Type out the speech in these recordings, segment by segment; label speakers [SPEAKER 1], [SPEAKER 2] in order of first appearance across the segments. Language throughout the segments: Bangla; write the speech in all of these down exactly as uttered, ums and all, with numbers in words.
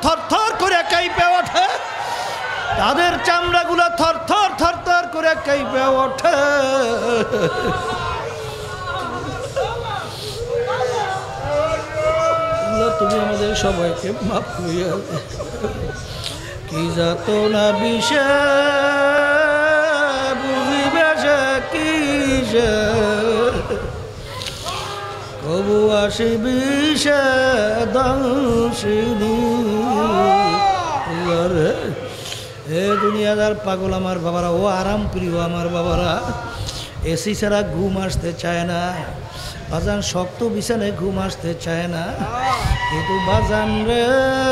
[SPEAKER 1] থরথর করে কাঁপে ওঠে, তাদের চামড়াগুলো থরথর থরথর করে কাঁপে ওঠে। তুমি আমাদের সবাইকে মাফ করিয়া দে। কি যাত না বিষে বুঝিবে সে কিসে, কবু আসিবি সে দংশিনী। এ দুনিয়াদার পাগল আমার বাবারা, ও আরাম প্রিয় আমার বাবারা, এসি ছাড়া ঘুম আসতে চায় না বাজান, শক্ত বিছানায় ঘুম আসতে চায় না। কিন্তু বাজান রে,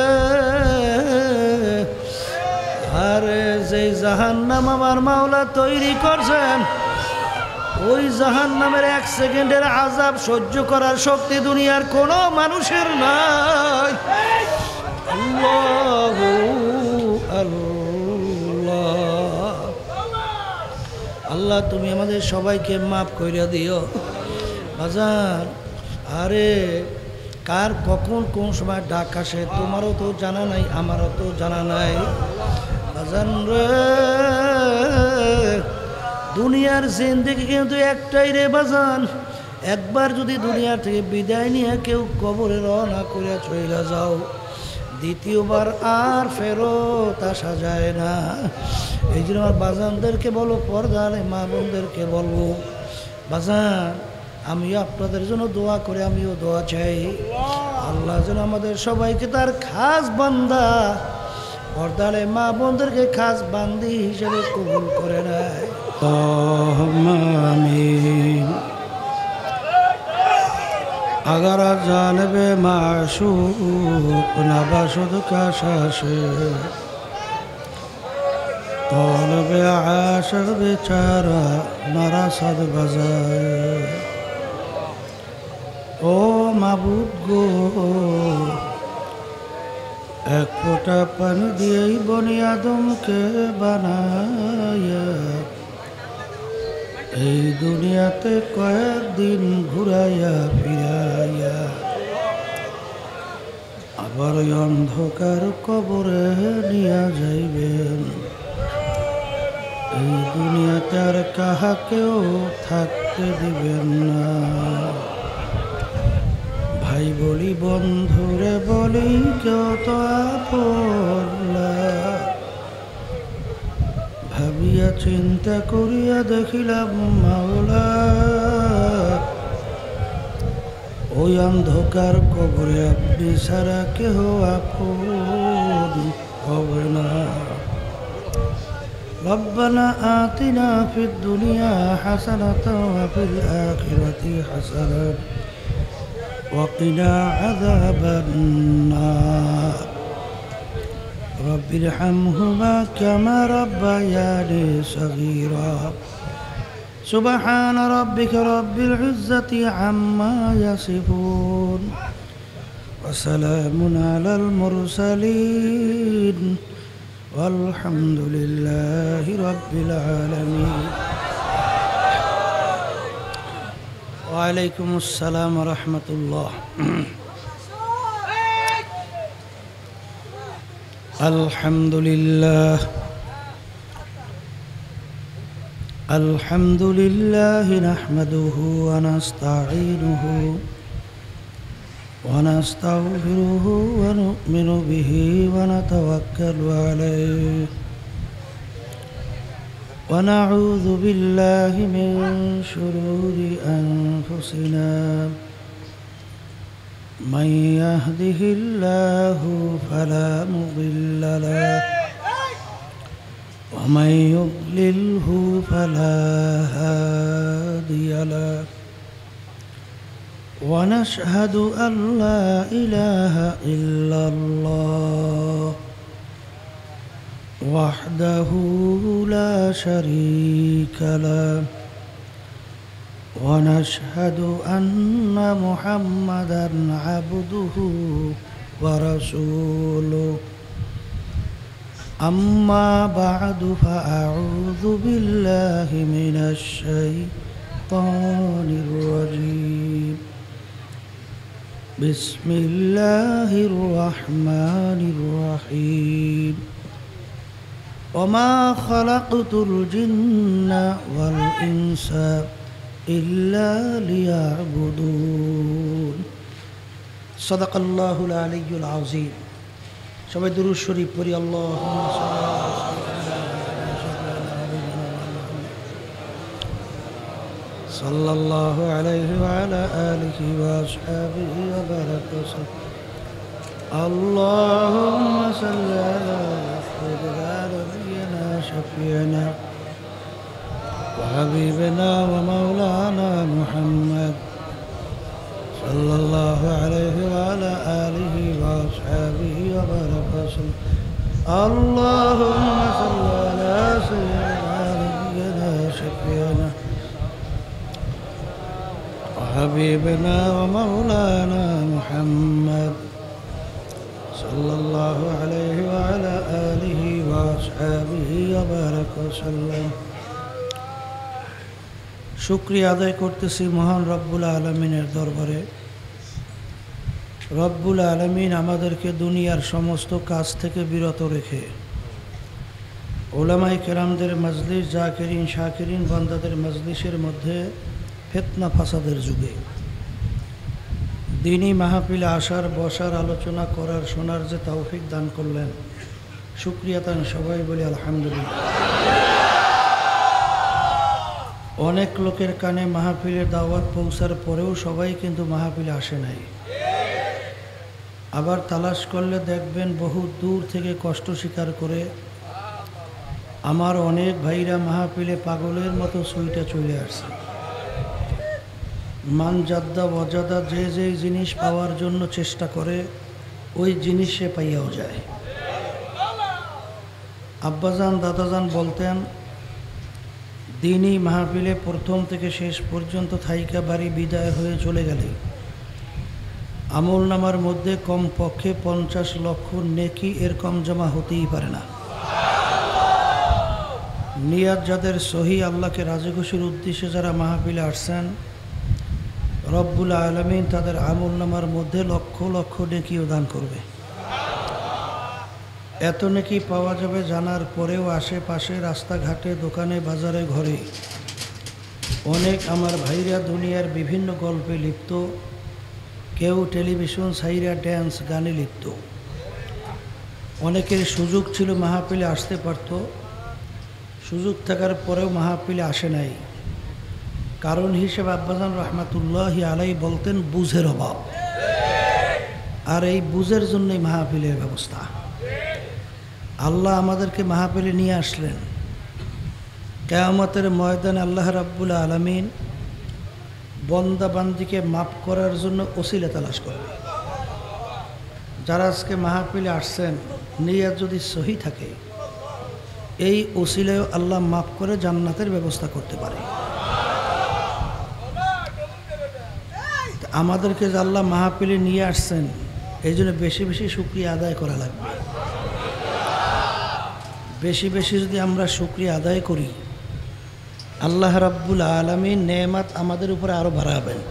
[SPEAKER 1] আরে যে জাহান্নাম আমার মাওলা তৈরি করছেন, ওই জাহান্নামের এক সেকেন্ডের আযাব সহ্য করার শক্তি দুনিয়ার কোনো মানুষের নাই। আল্লাহু আল্লাহ, আল্লাহ তুমি আমাদের সবাইকে মাফ কইরা দিও বাজান। আরে কার কখন কোন সময় ডাক আসে তোমারও তো জানা নাই, আমারও তো জানা নাই বাজান রে। দুনিয়ার জিন্দেগি কিন্তু একটাই রে বাজান, একবার যদি দুনিয়া থেকে বিদায় নিয়ে কেউ কবরে রওনা করে চলে যাও, দ্বিতীয়বার আর ফেরত আসা যায় না। এই জন্য আমার বাজানদেরকে বলো, পর্দারে মা বোনদেরকে বলবো, বাজান আমিও আপনাদের জন্য দোয়া করে, আমিও দোয়া চাই আল্লাহ যেন আমাদের সবাইকে তার খাস বান্দা, পর্দারে মা বোনদেরকে খাস বান্দি হিসেবে কবুল করে নেয়। আমিন। अगर जानबे माशूक नबाशुद का शाशे तौलबे आशिक बेचारा नारासद बजाए। ओ माबूद गो एक फोटा पानी दिए बनी आदम के बनाया, এই দুনিয়াতে কয়েকদিন ঘুরাইয়া ফিরাইয়া আবার অন্ধকার কবরে নিয়া যাইবেন। এই দুনিয়াতে আর কাহাকেও থাকতে দিবেন না। ভাই বলি বন্ধুরে বলি কেউ তো আপন না। ভাবিয়া চিন্তা করিয়া দেখিলাম মাওলা, ওই অন্ধকার কবরে আপনি ছাড়া কেহ আপন হবে না। রব্বানা আতিনা ফিদ দুনিয়া হাসানাতাও ওয়া ফিল আখিরাতি হাসানাতাও ওয়া কিনা আযাবান নার। رب ارحمهما كما ربياني صغيرا. سبحان ربك رب العزة عما يصفون وسلام على المرسلين والحمد لله رب العالمين. وعليكم السلام ورحمة الله. الحمد لله الحمد لله نحمده ونستعينه ونستغفره ونؤمن به ونتوكل عليه ونعوذ بالله من شرور أنفسنا. من يهده الله فلا مضل له ومن يضلله فلا هادي له. ونشهد أن لا إله إلا الله وحده لا شريك له. ونشهد أن محمدًا عبده ورسوله. أما بعد فأعوذ بالله من الشيطان الرجيم. بسم الله الرحمن الرحيم وما خلقت الجن والإنس إلا ليعبدون صدق الله العلي العظيم সবাই দুরূদ শরীফ পড়ি আল্লাহুম্মা সাল্লাল্লাহু আলাইহি ওয়া আলা আলিহি ওয়া আসহাবিহি ওয়া বারাকা ওয়াসাল্লাম আল্লাহুম্মা সাল্লি আলা সাইয়্যিদিনা শাফি'না ওয়া হাবিবিনা ওয়া মাওলানা মুহাম্মদ সাল্লাল্লাহু আলাইহি ওয়া আলা আলিহি ওয়া আসহাবিহি ওয়া বারাকা ওয়াসাল্লাম আল্লাহুম্মা সাল্লি আলা সাইয়্যিদিনা শাফি'না حبيبنا ومولانا محمد صلى الله عليه وعلى آله وأصحابه وبارك وسلم শুকরিয়া আদায় করতেছি মহান রব্বুল আলামিনের দরবারে। রব্বুল আলামিন আমাদেরকে দুনিয়ার সমস্ত কাজ থেকে বিরত রেখে উলামায়ে কেরামদের মজলিস, জাকিরিন শাকিরিন বান্দাদের মজলিসের মধ্যে ফিতনা ফাসাদের যুগে দ্বীনি মাহফিলে আসার, বসার, আলোচনা করার, শোনার যে তৌফিক দান করলেন, শুকরিয়া তান সবাই বলি আলহামদুলিল্লাহ। অনেক লোকের কানে মাহফিলের দাওয়াত পৌঁছার পরেও সবাই কিন্তু মাহফিলে আসে নাই। আবার তালাশ করলে দেখবেন বহু দূর থেকে কষ্ট স্বীকার করে আমার অনেক ভাইরা মাহফিলে পাগলের মতো সুইটা চলে আসছে। মান জাদ্দা ওয়াজাদা, যে যে জিনিস পাওয়ার জন্য চেষ্টা করে ওই জিনিস সে পাইয়াও যায়। আব্বাজান দাদাজান বলতেন, দ্বীনি মাহফিলে প্রথম থেকে শেষ পর্যন্ত থাইকা বাড়ি বিদায় হয়ে চলে গেলে আমল নামার মধ্যে কমপক্ষে পঞ্চাশ লক্ষ নেকি এর কম জমা হতেই পারে না। নিয়াত যাদের সহি, আল্লাহকে রাজি খুশির উদ্দেশ্যে যারা মাহফিলে আসছেন, রব্বুল আলামিন তাদের আমল নামার মধ্যে লক্ষ লক্ষ নেকিও দান করবে। এত নেকি পাওয়া যাবে জানার পরেও আশেপাশে রাস্তাঘাটে, দোকানে, বাজারে, ঘরে অনেক আমার ভাইরা দুনিয়ার বিভিন্ন গল্পে লিপ্ত, কেউ টেলিভিশন সাইরা ড্যান্স গানে লিপ্ত। অনেকের সুযোগ ছিল মাহফিলে আসতে পারত, সুযোগ থাকার পরেও মাহফিলে আসে নাই। কারণ হিসেবে আব্বাজান রহমাতুল্লাহি আলাই বলতেন বুঝের অভাব, আর এই বুঝের জন্যই মাহফিলের ব্যবস্থা। আল্লাহ আমাদেরকে মাহফিলে নিয়ে আসলেন, কিয়ামতের ময়দানে আল্লাহ রাব্বুল আলামিন বন্দা বান্দিকে মাফ করার জন্য ওসিলা তালাশ করবে। যারা আজকে মাহফিলে আসছেন, নিয়ত যদি সহি থাকে, এই ওসিলায় আল্লাহ মাফ করে জান্নাতের ব্যবস্থা করতে পারে। আমাদেরকে যে আল্লাহ মাহফিলে নিয়ে আসছেন, এই জন্য বেশি বেশি শুকরিয়া আদায় করা লাগবে। বেশি বেশি যদি আমরা শুকরিয়া আদায় করি, আল্লাহ রাব্বুল আলামিন নেয়ামত আমাদের উপরে আরো বাড়াবেন।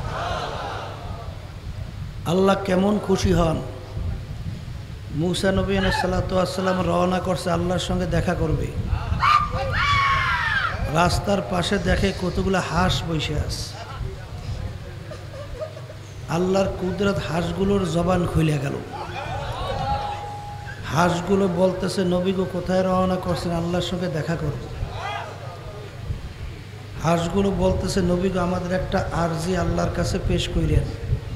[SPEAKER 1] আল্লাহ কেমন খুশি হন। মুসা নবী আলাইহিস সালাতু ওয়াস সালাম রওনা করছে আল্লাহর সঙ্গে দেখা করবে। রাস্তার পাশে দেখে কতগুলো হাঁস বসে আছে। আল্লাহর কুদরত, হাঁসগুলোর জবান খুলে গেল। হাঁসগুলো বলতেছে, নবী গো কোথায় রওনা করছেন? আল্লাহর সঙ্গে দেখা করব। হাঁসগুলো বলতেছে, নবী গো আমাদের একটা আরজি আল্লাহর কাছে পেশ কইরেন।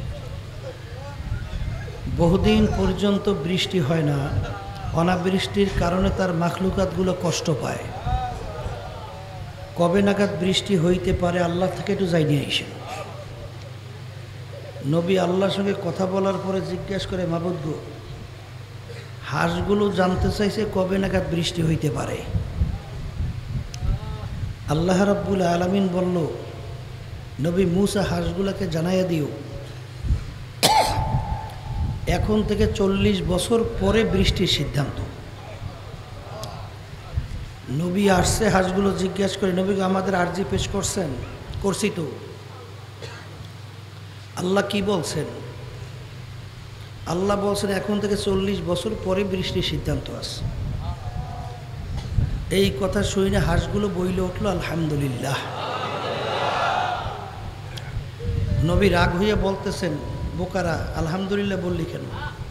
[SPEAKER 1] বহুদিন পর্যন্ত বৃষ্টি হয় না, অনাবৃষ্টির কারণে তার মাখলুকাতগুলো কষ্ট পায়। কবে নাগাদ বৃষ্টি হইতে পারে আল্লাহ থেকে একটু জানিয়ে আইসেন। নবী আল্লাহর সঙ্গে কথা বলার পরে জিজ্ঞেস করে, মাবুদ গো, হাঁসগুলো জানতে চাইছে কবে নাগাদ বৃষ্টি হইতে পারে। আল্লাহ রাব্বুল আলামিন বলল, নবী মুসা হাঁসগুলোকে জানাইয়া দিও এখন থেকে চল্লিশ বছর পরে বৃষ্টির সিদ্ধান্ত। নবী আসছে, হাঁসগুলো জিজ্ঞেস করে, নবী আমাদের আরজি পেশ করছেন? করছি তো। আল্লাহ কি বলছেন? আল্লাহ বলছেন এখন থেকে চল্লিশ বছর পরে বৃষ্টির সিদ্ধান্ত আছে। এই কথা শুনে হাঁসগুলো বইলে উঠল আলহামদুলিল্লাহ। নবী রাগ হইয়া বলতেছেন, বোকারা আলহামদুলিল্লাহ বললি কেন?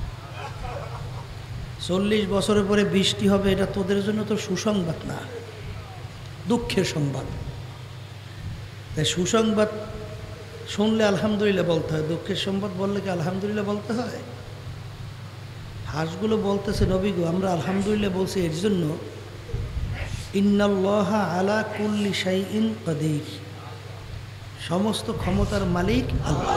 [SPEAKER 1] চল্লিশ বছরের পরে বৃষ্টি হবে, এটা তোদের জন্য তো সুসংবাদ না, দুঃখের সংবাদ। তাই সুসংবাদ শুনলে আলহামদুলিল্লাহ বলতে হয়, দুঃখের সংবাদ বললে কি আলহামদুলিল্লাহ বলতে হয়? হাঁসগুলো বলতেছে, নবী গো আমরা আলহামদুলিল্লাহ বলছি এর জন্য, ইন্নাল্লাহা আলা কুল্লি শাইইন কাদির, সমস্ত ক্ষমতার মালিক আল্লাহ।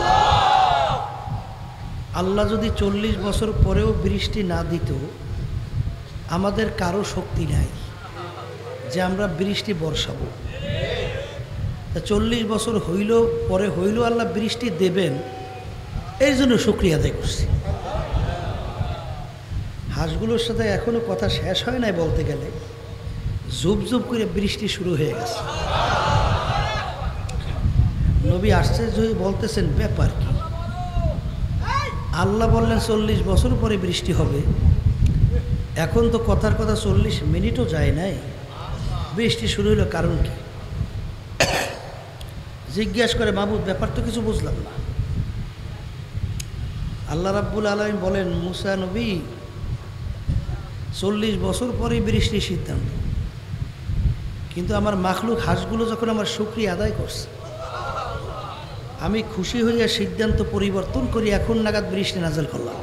[SPEAKER 1] আল্লাহ যদি চল্লিশ বছর পরেও বৃষ্টি না দিত, আমাদের কারো শক্তি নাই যে আমরা বৃষ্টি বর্ষাবো। তা চল্লিশ বছর হইল পরে হইল আল্লাহ বৃষ্টি দেবেন, এই জন্য শুকরিয়া আদায় করছি। হাঁসগুলোর সাথে এখনো কথা শেষ হয় নাই, বলতে গেলে জুব জুব করে বৃষ্টি শুরু হয়ে গেছে। নবী আশ্চর্য হয়ে বলতেছেন, ব্যাপার কি? আল্লাহ বললেন চল্লিশ বছর পরে বৃষ্টি হবে, এখন তো কথার কথা চল্লিশ মিনিটও যায় নাই, বৃষ্টি শুরু হলো, কারণ কি? জিজ্ঞাসা করে, মাবুদ ব্যাপার তো কিছু বুঝলাম না। আল্লাহ রাব্বুল আলামিন বলেন, মুসা নবী চল্লিশ বছর পরে বৃষ্টির সিদ্ধান্ত, কিন্তু আমার মাখলুক হাঁসগুলো যখন আমার শুকরিয়া আদায় করছে, আমি খুশি হইয়া সিদ্ধান্ত পরিবর্তন করি এখন নাগাদ বৃষ্টি নাজেল করলাম।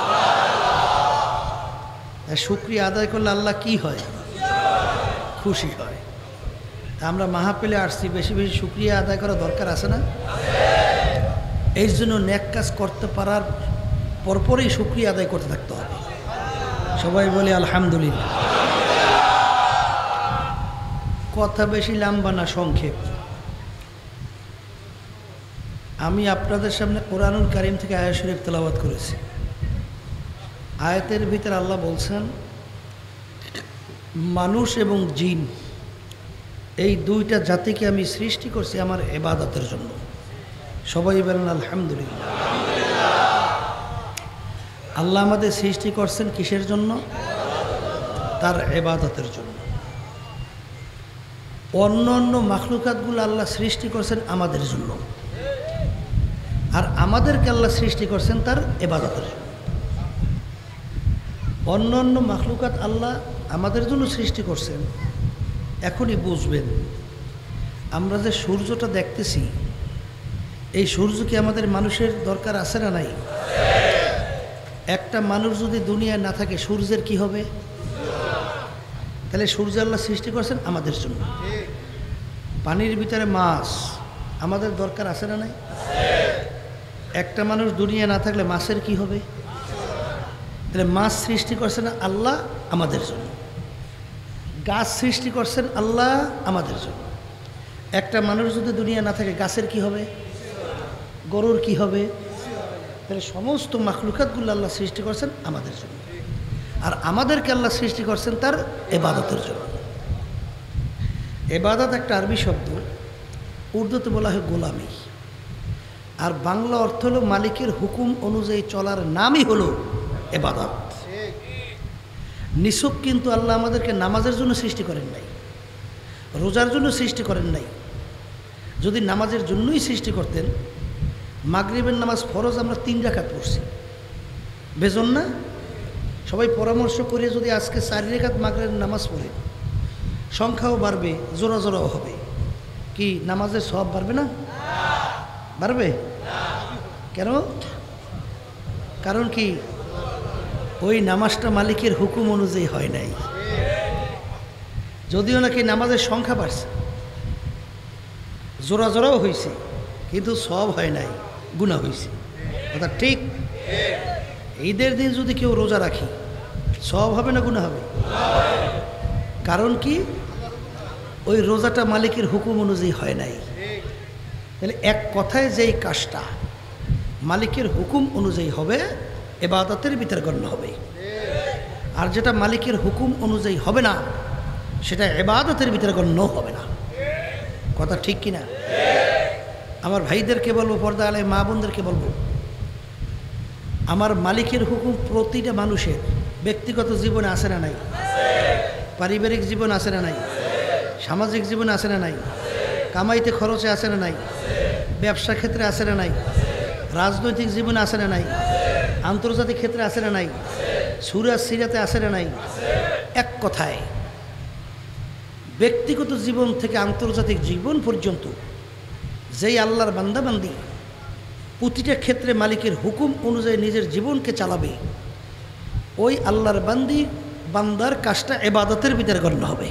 [SPEAKER 1] শুকরিয়া আদায় করলে আল্লাহ কি হয়? খুশি হয়। আমরা মাহফিলে আসছি, বেশি বেশি শুকরিয়া আদায় করা দরকার আছে না? এই জন্য নেক কাজ করতে পারার পরপরই শুকরিয়া আদায় করতে থাকতে হবে। সবাই বলে আলহামদুলিল্লাহ। কথা বেশি লম্বা না, সংক্ষেপ। আমি আপনাদের সামনে কোরআনুল কারীম থেকে আয়াত শরীফ তেলাওয়াত করেছি। আয়াতের ভিতরে আল্লাহ বলছেন, মানুষ এবং জিন এই দুইটা জাতিকে আমি সৃষ্টি করছি আমার ইবাদতের জন্য। সবাই বলেন আলহামদুলিল্লাহ। আল্লাহ আমাদের সৃষ্টি করছেন কিসের জন্য? তার ইবাদতের জন্য। অন্য অন্য মাখলুকাতগুলো আল্লাহ সৃষ্টি করছেন আমাদের জন্য, আর আমাদেরকে আল্লাহ সৃষ্টি করছেন তার ইবাদতের জন্য। অন্য অন্য মাখলুকাত আল্লাহ আমাদের জন্য সৃষ্টি করছেন। এখনই বুঝবেন, আমরা যে সূর্যটা দেখতেছি, এই সূর্য কি আমাদের মানুষের দরকার আছে না নাই? একটা মানুষ যদি দুনিয়ায় না থাকে, সূর্যের কি হবে? তাহলে সূর্য আল্লাহ সৃষ্টি করছেন আমাদের জন্য। পানির ভিতরে মাছ আমাদের দরকার আছে না নাই? একটা মানুষ দুনিয়া না থাকলে মাছের কি হবে? তাহলে মাছ সৃষ্টি করছেন আল্লাহ আমাদের জন্য, গাছ সৃষ্টি করছেন আল্লাহ আমাদের জন্য। একটা মানুষ যদি দুনিয়া না থাকে, গাছের কি হবে? গরুর কি হবে? তাহলে সমস্ত মাখলুকাতগুলো আল্লাহ সৃষ্টি করছেন আমাদের জন্য, আর আমাদেরকে আল্লাহ সৃষ্টি করছেন তার ইবাদতের জন্য। ইবাদত একটা আরবি শব্দ, উর্দুতে বলা হয় গোলামি, আর বাংলা অর্থ হলো মালিকের হুকুম অনুযায়ী চলার নামই হলো ইবাদত। নিছক কিন্তু আল্লাহ আমাদেরকে নামাজের জন্য সৃষ্টি করেন নাই, রোজার জন্য সৃষ্টি করেন নাই। যদি নামাজের জন্যই সৃষ্টি করতেন, মাগরিবের নামাজ ফরজ আমরা তিন রাকাত পড়ছি, বেজন না? সবাই পরামর্শ করে যদি আজকে চার রাকাত মাগরিবের নামাজ পড়ে, সংখ্যাও বাড়বে, জোড়া জোড়াও হবে। কি নামাজের সওয়াব বাড়বে না? বাড়বে কেন? কারণ কি? ওই নামাজটা মালিকের হুকুম অনুযায়ী হয় নাই। যদিও নাকি নামাজের সংখ্যা বাড়ছে, জোড়া জোড়াও হয়েছে, কিন্তু সওয়াব হয় নাই, গুনাহ হয়েছে। অর্থাৎ ঠিক ঈদের দিন যদি কেউ রোজা রাখি, সওয়াব হবে না গুনাহ হবে? কারণ কি? ওই রোজাটা মালিকের হুকুম অনুযায়ী হয় নাই। তাহলে এক কথায় যেই কাজটা মালিকের হুকুম অনুযায়ী হবে, ইবাদতের ভিতরে গণ্য হবে। আর যেটা মালিকের হুকুম অনুযায়ী হবে না, সেটা ইবাদতের ভিতরে গণ্য হবে না। কথা ঠিক কিনা? আমার ভাইদেরকে বলবো, পর্দা আলে মা বোনদেরকে বলবো, আমার মালিকের হুকুম প্রতিটা মানুষের ব্যক্তিগত জীবনে আছে না নাই? পারিবারিক জীবন আছে না নাই? সামাজিক জীবনে আছে না নাই? কামাইতে খরচে আছে না নাই? ব্যবসা ক্ষেত্রে আছে না নাই? রাজনৈতিক জীবনে আছে না নাই? আন্তর্জাতিক ক্ষেত্রে আছে না নাই? সুরাজ সিরাতে আছে না নাই? এক কথায় ব্যক্তিগত জীবন থেকে আন্তর্জাতিক জীবন পর্যন্ত যেই আল্লাহর বান্দাবান্দি প্রতিটা ক্ষেত্রে মালিকের হুকুম অনুযায়ী নিজের জীবনকে চালাবে, ওই আল্লাহর বান্দি বান্দার কাজটা ইবাদতের ভিতরে গণ্য হবে।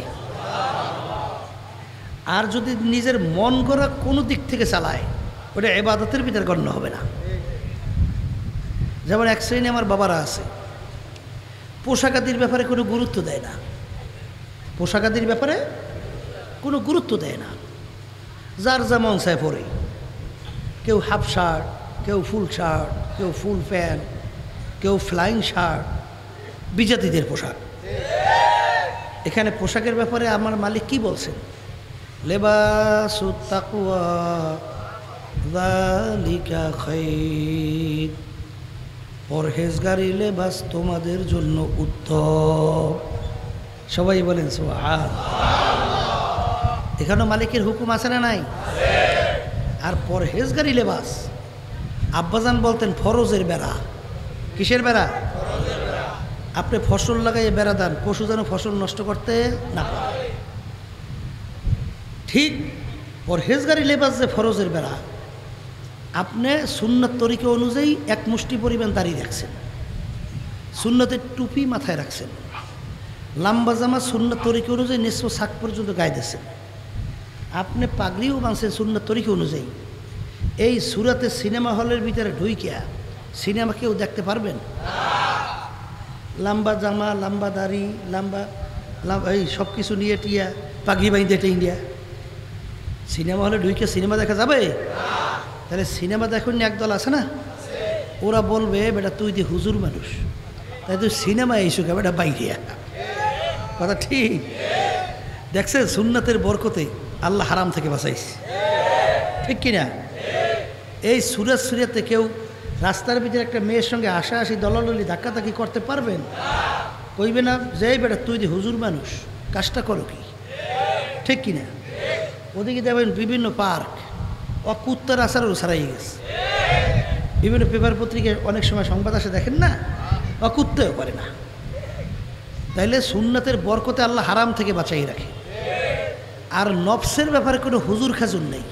[SPEAKER 1] আর যদি নিজের মন গড়া কোনো দিক থেকে চালায়, ওটা ইবাদতের ভিতরে গণ্য হবে না। যেমন এক শ্রেণী আমার বাবারা আছে, পোশাকাদির ব্যাপারে কোনো গুরুত্ব দেয় না, পোশাকাদির ব্যাপারে কোনো গুরুত্ব দেয় না, যার যেমন চায় পরে, কেউ হাফ শার্ট, কেউ ফুল শার্ট, কেউ ফুল প্যান্ট, কেউ ফ্লাইং শার্ট, বিজাতিদের পোশাক। এখানে পোশাকের ব্যাপারে আমার মালিক কি বলছেন? লেবাসুত তাকওয়া যালিকা খায়র, পরহেজগারি লেবাস তোমাদের জন্য উত্তম। সবাই বলেন সুবহানাল্লাহ। এখানেও মালিকের হুকুম আছে না নাই? আর পরহেজগারি লেবাস, আব্বাজান বলতেন ফরজের বেড়া। কিসের বেড়া? আপনি ফসল লাগাইয়ে বেড়া দেন, পশু যেন ফসল নষ্ট করতে না পারে। ঠিক পরহেজগারি লেবাস যে ফরজের বেড়া, আপনি সুন্নত তরিকা অনুযায়ী এক মুষ্টি পরিমাণ দাড়ি রাখছেন, সুন্নতের টুপি মাথায় রাখছেন, লম্বা জামা সুন্নত তরিকা অনুযায়ী নিঃস্ব শাক পর্যন্ত গায়ে দিয়েছেন, আপনি পাগড়িও বাঁধছেন সুন্নত তরিকা অনুযায়ী। এই সুরাতে সিনেমা হলের ভিতরে ঢুইকিয়া সিনেমা কেউ দেখতে পারবেন? লম্বা জামা, লম্বা দাড়ি, লম্বা এই সব কিছু নিয়ে টিয়া পাগড়ি বাইন্দে ইন্ডিয়া সিনেমা হলে ঢুইকে সিনেমা দেখা যাবে? তাহলে সিনেমা দেখুন একদল আছে না, ওরা বলবে বেটা তুই দি হুজুর মানুষ, তাই তুই সিনেমা এইসুক বেটা বাইরিয়া। কথা ঠিক? দেখছেন সুন্নাতের বরকতে আল্লাহ হারাম থেকে বাঁচাইছে, ঠিক কিনা? এই সুরাত সুরিয়াতে কেউ রাস্তার ভিতরে একটা মেয়ের সঙ্গে আশা আসি দলাদলি ধাক্কাধাক্কি করতে পারবেন? কইবে না যাই বেটা তুই দি হুজুর মানুষ, কাজটা করো কি, ঠিক কিনা? ওদিকে দেখবেন বিভিন্ন পার্ক ও কুত্তার আসারও ছাড়াই গেছে, বিভিন্ন পেপার পত্রিকায় অনেক সময় সংবাদ আসে দেখেন না, ও কুত্তেও পারে না। তাইলে সুন্নাতের বরকতে আল্লাহ হারাম থেকে বাঁচাই রাখে। আর নফসের ব্যাপারে কোনো হুজুর খাজুর নেই।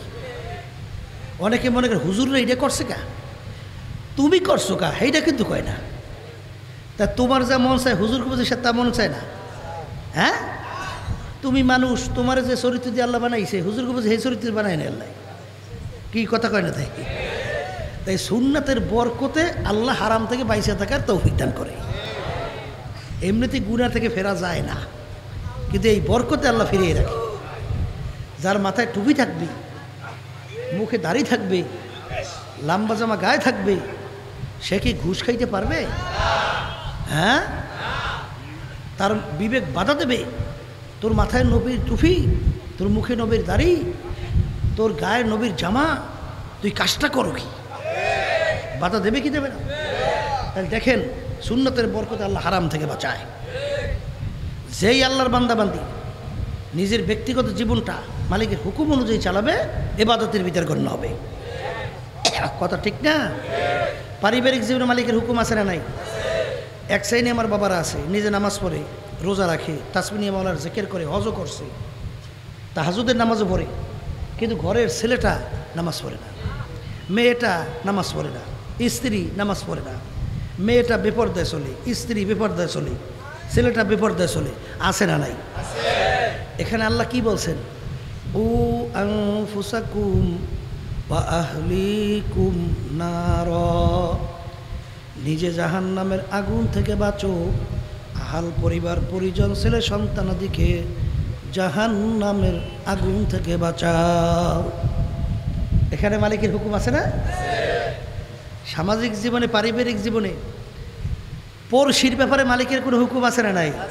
[SPEAKER 1] অনেকে মনে করে হুজুররা এটা করছে কা, তুমি করছো কা, এইটা কিন্তু কয় না। তা তোমার যা মন চায় হুজুরকে বুঝে সে তা মন চায় না? হ্যাঁ, তুমি মানুষ, তোমার যে চরিত্র দিয়ে আল্লাহ বানাইছে হুজুরকে বুঝে সেই চরিত্র বানায় না আল্লাহ। কি কথা কয় না? তাই তাই সুন্নাতের বরকতে আল্লাহ হারাম থেকে বাইসা থাকার তৌফিক দান করে। এমনিতে গুনাহ থেকে ফেরা যায় না, কিন্তু এই বরকতে আল্লাহ ফিরিয়ে রাখে। যার মাথায় টুপি থাকবে, মুখে দাড়ি থাকবে, লম্বা জামা গায়ে থাকবে, সে কি ঘুষ খাইতে পারবে? হ্যাঁ, তার বিবেক বাধা দেবে। তোর মাথায় নবীর টুপি, তোর মুখে নবীর দাড়ি, তোর গায়ে নবীর জামা, তুই কাজটা করো কি? বাধা দেবে কি দেবে না? তাহলে দেখেন সুন্নতের বরকতে আল্লাহ হারাম থেকে বাঁচায়। যেই আল্লাহর বান্দাবান্দি নিজের ব্যক্তিগত জীবনটা মালিকের হুকুম অনুযায়ী চালাবে, ইবাদতের ভিতর গণ্য হবে। কথা ঠিক না? পারিবারিক জীবনে মালিকের হুকুম আছে না নাই? এক শ্রেণী আমার বাবারা আছে, নিজে নামাজ পড়ে, রোজা রাখে, তাসবিহ মাওলার জিকির করে, হজও করছে, তাহাজ্জুদের নামাজও পড়ে, কিন্তু ঘরের ছেলেটা নামাজ পড়ে না, মেয়েটা নামাজ পড়ে না, স্ত্রী নামাজ পড়ে না, মেয়েটা বেপরদায় চলে, স্ত্রী বেপরদায় চলে, ছেলেটা বেপরদায় চলে। আছে না নাই? এখানে আল্লাহ কি বলছেন? উ আনফুসাকুম ওয়া আহলিকুম নার, নিজে জাহান্নামের আগুন থেকে বাঁচো, আহাল পরিবার পরিজন ছেলে সন্তানাদিকে জাহান্নামের আগুন থেকে বাঁচাও। এখানে মালিকের হুকুম আছে না? সামাজিক জীবনে, পারিবারিক জীবনে পড়শির ব্যাপারে মালিকের কোনো হুকুম আছে না নাই?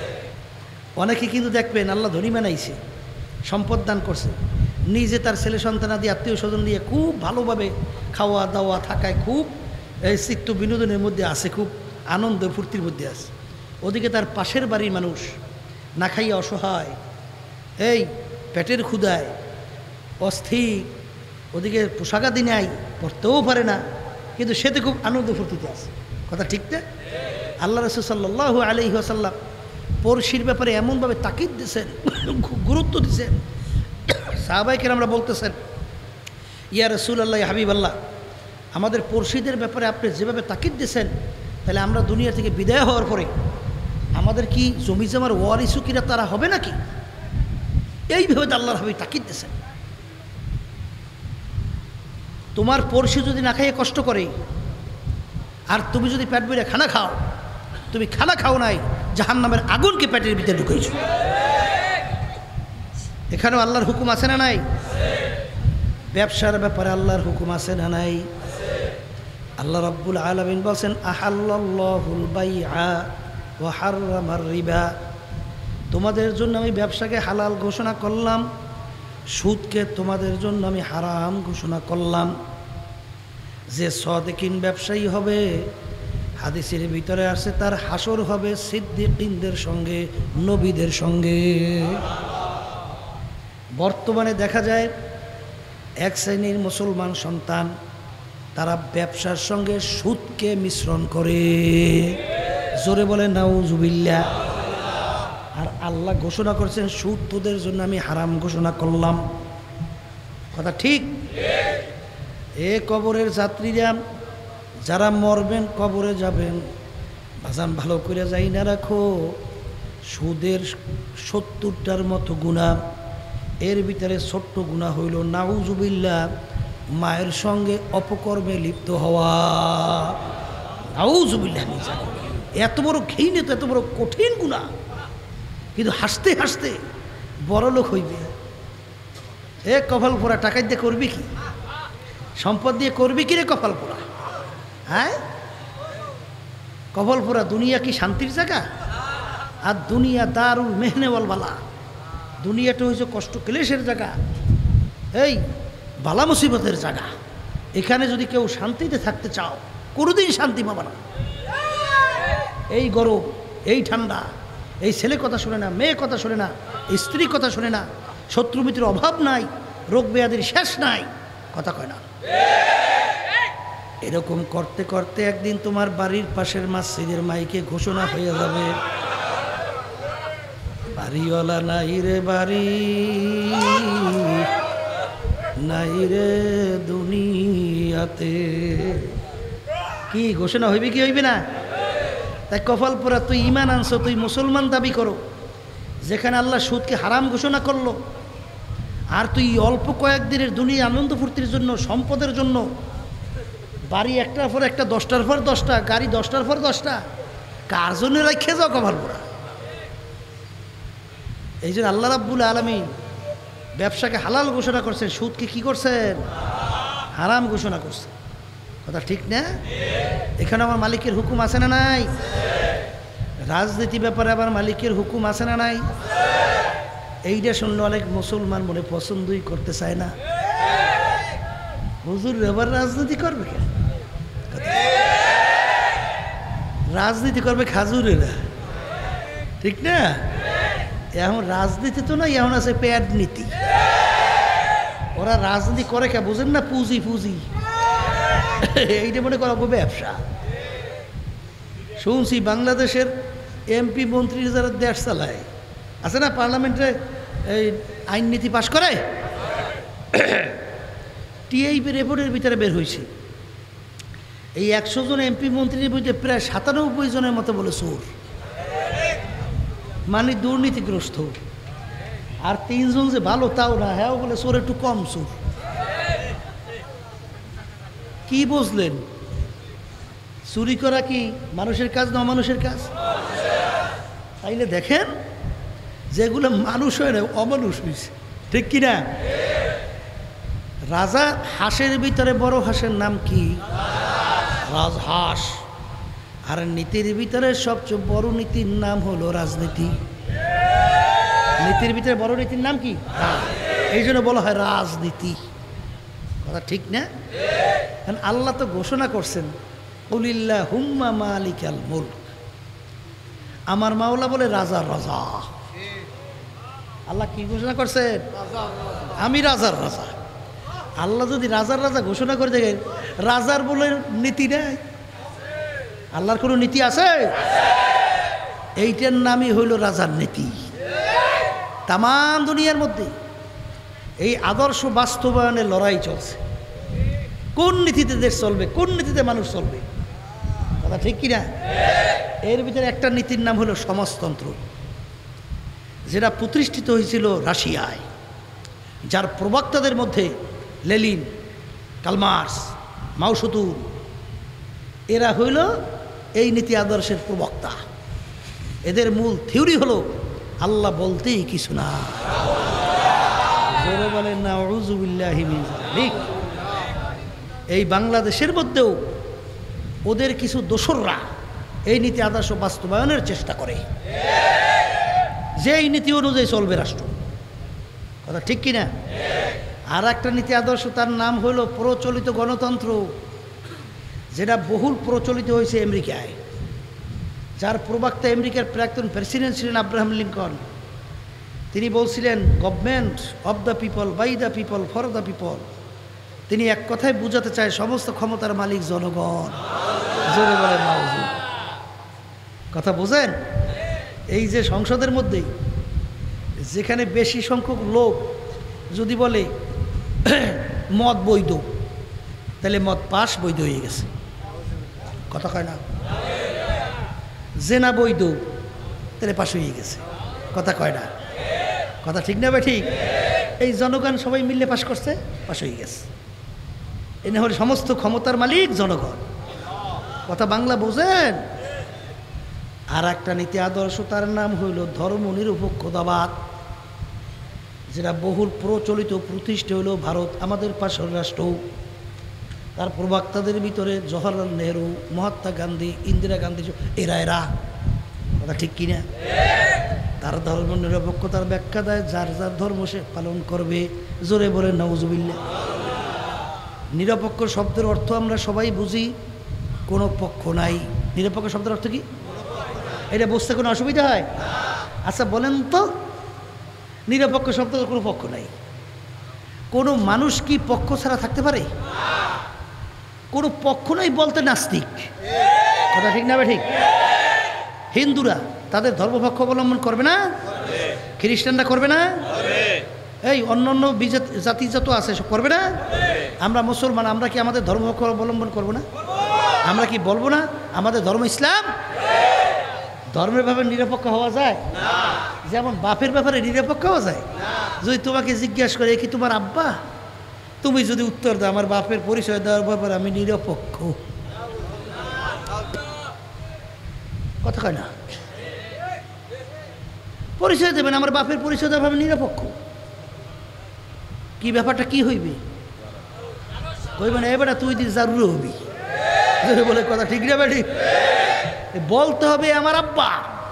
[SPEAKER 1] অনেকে কিন্তু দেখবেন আল্লাহ ধনী বানাইছে, সম্পদ দান করছে, নিজে তার ছেলে সন্তানাদি আত্মীয় স্বজন দিয়ে খুব ভালোভাবে খাওয়া দাওয়া থাকায় খুব এই চিত্ত বিনোদনের মধ্যে আছে, খুব আনন্দ ফুর্তির মধ্যে আছে। ওদিকে তার পাশের বাড়ির মানুষ না খাইয়া অসহায়, এই পেটের ক্ষুধায় অস্থির, ওদিকে পোশাকাদি নাই, পড়তেও পারে না, কিন্তু সে তো খুব আনন্দ ফুর্তিতে আছে। কথা ঠিক না? আল্লাহ রাসূল সাল্লাল্লাহু আলাইহি ওয়াসাল্লাম পড়শির ব্যাপারে এমনভাবে তাকিদ দিয়েছেন, গুরুত্ব দিয়েছেন, সাহাবায়ে কেরামরা বলতেছেন, ইয়া রাসূলুল্লাহ, ইয়া হাবিবাল্লাহ, আমাদের পড়শিদের ব্যাপারে আপনি যেভাবে তাকিদ দিয়েছেন, তাহলে আমরা দুনিয়া থেকে বিদায় হওয়ার পরে আমাদের কি জমি জমার ওয়ারিসু কিরা তারা হবে নাকি? এইভাবে তো আল্লাহর হাবিব তাকিদ দিয়েছেন। তোমার পড়শি যদি না খাইয়ে কষ্ট করে, আর তুমি যদি পেট ভরে খানা খাও, তুমি খানা খাও নাই, জাহান্নামের আগুনকে পেটের ভিতরে ঢুকেছ। এখানেও আল্লাহর হুকুম আছে না নাই? ব্যবসার ব্যাপারে আল্লাহর হুকুম আছে না নাই? আল্লাহ রাব্বুল আলামিন বলেন, আহাল্লাল্লাহুল বাইআ ওয়া হাররামার রিবা, তোমাদের জন্য আমি ব্যবসাকে হালাল ঘোষণা করলাম, সুদকে তোমাদের জন্য আমি হারাম ঘোষণা করলাম। যে সাদিকিন ব্যবসায়ী হবে, হাদিসের ভিতরে আছে তার হাসর হবে সিদ্দিকিনদের সঙ্গে, নবীদের সঙ্গে। বর্তমানে দেখা যায় এক শ্রেণীর মুসলমান সন্তান তারা ব্যবসার সঙ্গে সুদকে মিশ্রণ করে। জোরে বলে নাউজুবিল্লাহ। আর আল্লাহ ঘোষণা করছেন, সুদ তোদের জন্য আমি হারাম ঘোষণা করলাম। কথা ঠিক? এ কবরের যাত্রীরা যারা মরবেন, কবরে যাবেন, বাজান ভালো করে যাই না রাখো, সুদের সত্তরটার মতো গুনাহ, এর ভিতরে ছোট্ট গুনাহ হইল নাউজুবিল্লাহ, মায়ের সঙ্গে অপকর্মে লিপ্ত হওয়া। নাউজুবিল্লাহ। এত বড় ঘৃণিত, এত বড় কঠিন গুনাহ, কিন্তু হাসতে হাসতে বড় লোক হইবে। এ কপাল পোড়া, টাকা দিয়ে করবি কি? সম্পদ দিয়ে করবি কি রে কপাল পোড়া? হ্যাঁ, কপাল পোড়া। দুনিয়া কি শান্তির জায়গা? আর দুনিয়া দারুল মেহনেওয়াল বালা। দুনিয়াটা হয়েছে কষ্ট ক্লেশের জায়গা, এই বালা মুসিবতের জায়গা। এখানে যদি কেউ শান্তিতে থাকতে চাও, কোনোদিন শান্তি পাবা না। এই গরম, এই ঠান্ডা, এই ছেলে কথা শোনে না, মেয়ে কথা শোনে না, স্ত্রী কথা শোনে না, শত্রু মিত্রের অভাব নাই, রোগ ব্যাধির শেষ নাই, কথা কয় না। এরকম করতে করতে একদিন তোমার বাড়ির পাশের মসজিদের মাইকে ঘোষণা হয়ে যাবে, বাড়িওয়ালা নাই রে বাড়ি, নাই রে দুনিয়াতে। কি ঘোষণা হইবে কি হইবে না? তাই কপাল পোড়া, তুই ইমান আনছো, তুই মুসলমান দাবি করো, যেখানে আল্লাহ সুদকে হারাম ঘোষণা করলো, আর তুই অল্প কয়েকদিনের দুনিয়া আনন্দ ফুর্তির জন্য, সম্পদের জন্য বাড়ি একটার পর একটা, দশটার পর দশটা, গাড়ি দশটার পর দশটা, কার জন্য রেখে যাও কপাল পোড়া? এই জন্য আল্লাহ রাব্বুল আলামিন ব্যবসাকে হালাল ঘোষণা করছেন, সুদকে কি করছেন? হারাম ঘোষণা করছেন। কথা ঠিক না? এখানে আমার মালিকের হুকুম আছে না নাই? রাজনীতি ব্যাপারে আবার মালিকের হুকুম আছে না নাই? এইটা শুনলে অনেক মুসলমান মনে পছন্দই করতে চায় না। হুজুর এবার রাজনীতি করবে কেন? রাজনীতি করবে খাজুরেরা, ঠিক না? এখন রাজনীতি তো না, এখন আছে প্যাড নীতি। ওরা রাজনীতি করে কে বুঝেন না? পুঁজি পুঁজি, এইটা মনে করা ব্যবসা। শুনছি বাংলাদেশের এমপি মন্ত্রী যারা দেশ চালায়, আছে না, পার্লামেন্টে এই আইন নীতি পাশ করে, টিআইবি রিপোর্টের ভিতরে বের হয়েছে, এই একশো জন এমপি মন্ত্রীর মধ্যে প্রায় সাতানব্বই জনের মতো বলে চোর, মানে দুর্নীতিগ্রস্ত। আর তিনজন যে ভালো তাও না, হ্যাঁ বলে চোর একটু কম চোর। কি বুঝলেন? চুরি করা কি মানুষের কাজ না অমানুষের কাজ? তাইলে দেখেন, যেগুলো মানুষ হয় না অমানুষ হয়েছে, ঠিক কিনা? রাজা হাঁসের ভিতরে বড় হাঁসের নাম কি? রাজহাঁস। আর নীতির ভিতরে সবচেয়ে বড় নীতির নাম হলো রাজনীতি। নীতির ভিতরে বড় নীতির নাম কি? এই জন্য বলা হয় রাজনীতি। কথা ঠিক না? কারণ আল্লাহ তো ঘোষণা করছেন, কুলিল্লাহুম্মা মালিকাল মুলক। আমার মাওলা বলে রাজার রাজা। আল্লাহ কি ঘোষণা করছেন? আমি রাজার রাজা। আল্লাহ যদি রাজার রাজা ঘোষণা করে দেখেন, রাজার বলে নীতি নেই। আল্লাহর কোনো নীতি আছে? এইটার নামই হইল রাজার নীতি। তাম দুনিয়ার মধ্যে এই আদর্শ বাস্তবায়নের লড়াই চলছে। কোন নীতিতে দেশ চলবে, কোন নীতিতে মানুষ চলবে, কথা ঠিক কিনা? এর ভিতরে একটা নীতির নাম হলো সমাজতন্ত্র, যেটা প্রতিষ্ঠিত হয়েছিল রাশিয়ায়, যার প্রবক্তাদের মধ্যে Lenin, Karl Marx, Mao Tsetung, এরা হইল এই নীতি আদর্শের প্রবক্তা। এদের মূল থিওরি হলো আল্লাহ বলতেই কিছু না। জোরে বলেন নাউযু বিল্লাহি মিন যালিক। এই বাংলাদেশের মধ্যেও ওদের কিছু দোসররা এই নীতি আদর্শ বাস্তবায়নের চেষ্টা করে, যে এই নীতি অনুযায়ী চলবে রাষ্ট্র, কথা ঠিক কিনা? আর একটা নীতি আদর্শ, তার নাম হলো প্রচলিত গণতন্ত্র, যেটা বহুল প্রচলিত হয়েছে আমেরিকায়, যার প্রবক্তা আমেরিকার প্রাক্তন প্রেসিডেন্ট ছিলেন আব্রাহাম লিঙ্কন। তিনি বলছিলেন government of the people, by the people, for the people. তিনি এক কথায় বুঝাতে চায় সমস্ত ক্ষমতার মালিক জনগণ। জোরে বলেন নাউযু। কথা বোঝেন? এই যে সংসদের মধ্যেই যেখানে বেশি সংখ্যক লোক যদি বলে মদ বৈধ, তাহলে মদ পাস বৈধ হয়ে গেছে, কথা কয় না? জেনা বৈধ, তাহলে পাশ হয়ে গেছে, কথা কয় না? কথা ঠিক না ভাই? ঠিক। এই জনগণ সবাই মিললে পাশ করছে, পাশ হয়ে গেছে। এনে হলে সমস্ত ক্ষমতার মালিক জনগণ, কথা বাংলা বোঝেন? আর একটা নীতি আদর্শ, তার নাম হইল ধর্ম নিরপেক্ষতাবাদ, যেটা বহুল প্রচলিত প্রতিষ্ঠা হইল ভারত, আমাদের পাশের রাষ্ট্র। তার প্রবক্তাদের ভিতরে জওহরলাল নেহরু, মহাত্মা গান্ধী, ইন্দিরা গান্ধী, এরা এরা কথা ঠিক কিনা? তার ধর্ম নিরপেক্ষতার ব্যাখ্যা দেয় যার যার ধর্ম সে পালন করবে। জোরে বলে নাউযুবিল্লাহ। নিরপেক্ষ শব্দের অর্থ আমরা সবাই বুঝি, কোনো পক্ষ নাই। নিরপেক্ষ শব্দের অর্থ কি? এটা বুঝতে কোনো অসুবিধা হয়? আচ্ছা বলেন তো, নিরপেক্ষ শব্দের কোনো পক্ষ নাই। কোনো মানুষ কি পক্ষ ছাড়া থাকতে পারে? কোনো পক্ষ নাই বলতে নাস্তিক, কথা ঠিক না? ঠিক। হিন্দুরা তাদের ধর্মপক্ষ অবলম্বন করবে না? খ্রিস্টানরা করবে না? এই অন্য অন্য জাতি যত আছে সব করবে না? আমরা মুসলমান, আমরা কি আমাদের ধর্মপক্ষ অবলম্বন করব না? আমরা কি বলবো না আমাদের ধর্ম ইসলাম? ধর্মের ব্যাপারে নিরপেক্ষ হওয়া যায়? যেমন বাপের ব্যাপারে নিরপেক্ষ হওয়া যায়? যদি তোমাকে জিজ্ঞাসা করে কি তোমার আব্বা, তুমি যদি উত্তর দাও আমার বাপের পরিচয় দেওয়ার ব্যাপারে আমি নিরপেক্ষ, কথা কয় না? পরিচয় দেবেন আমার বাপের পরিচয় দেওয়ার আমি নিরপেক্ষ, কি ব্যাপারটা কি হইবে? কইবে না এবারে তুই দিন জারুর হবি, বলে কথা ঠিক না? ঠিক। বলতে হবে আমার আব্বা,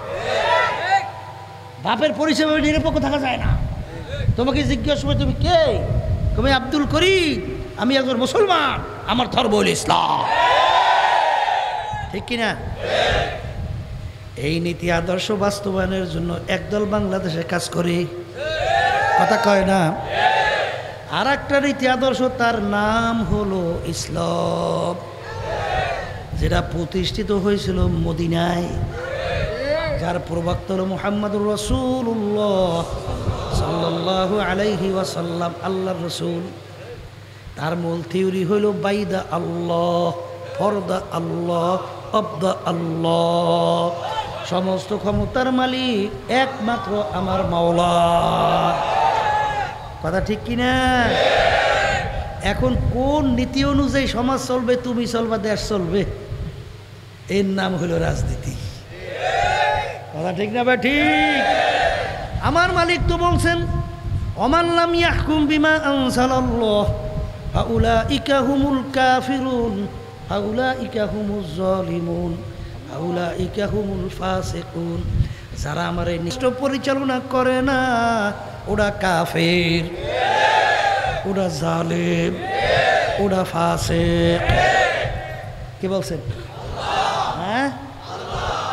[SPEAKER 1] বাপের পরিচয় নিরপেক্ষ থাকা যায় না। তোমাকে জিজ্ঞাসা করে তুমি কে? তুমি আব্দুল করিম, আমি একজন মুসলমান, আমার ধর্ম হল ইসলাম, ঠিক কিনা? এই নীতি আদর্শ বাস্তবায়নের জন্য একদল বাংলাদেশে কাজ করে, কথা কয় না? আর একটা নীতি আদর্শ, তার নাম হলো ইসলাম, যেটা প্রতিষ্ঠিত হয়েছিল মদিনায়, যার প্রবক্তা হলো মুহাম্মদুর রাসূলুল্লাহ সাল্লাল্লাহু আলাইহি ওয়াসাল্লাম, আল্লাহর রসুল। তার মূল থিওরি হইল বাইদা আল্লাহ, ফরদা আল্লাহ, অবদা আল্লাহ, সমস্ত ক্ষমতার মালিক একমাত্র আমার মাওলা, কথা ঠিক কিনা? এখন কোন নীতি অনুযায়ী সমাজ চলবে, তুমি চলবা, দেশ চলবে, এর নাম হলো রাজনীতি, কথা ঠিক না? ভাই ঠিক। আমার মালিক তো বলছেন ওমান লাম ইয়াহকুম বিমা আনজালাল্লাহ ফাউলাইকা হুমুল কাফিরুন ফাউলাইকা হুমুজ জালিমুন ফাউলাইকা হুমুল ফাসিকুন। যারা আমার এই নিষ্ঠ পরিচালনা করে না ওরা কাফের, ওরা জালেম, ওরা ফাসিক। কি বলছেন?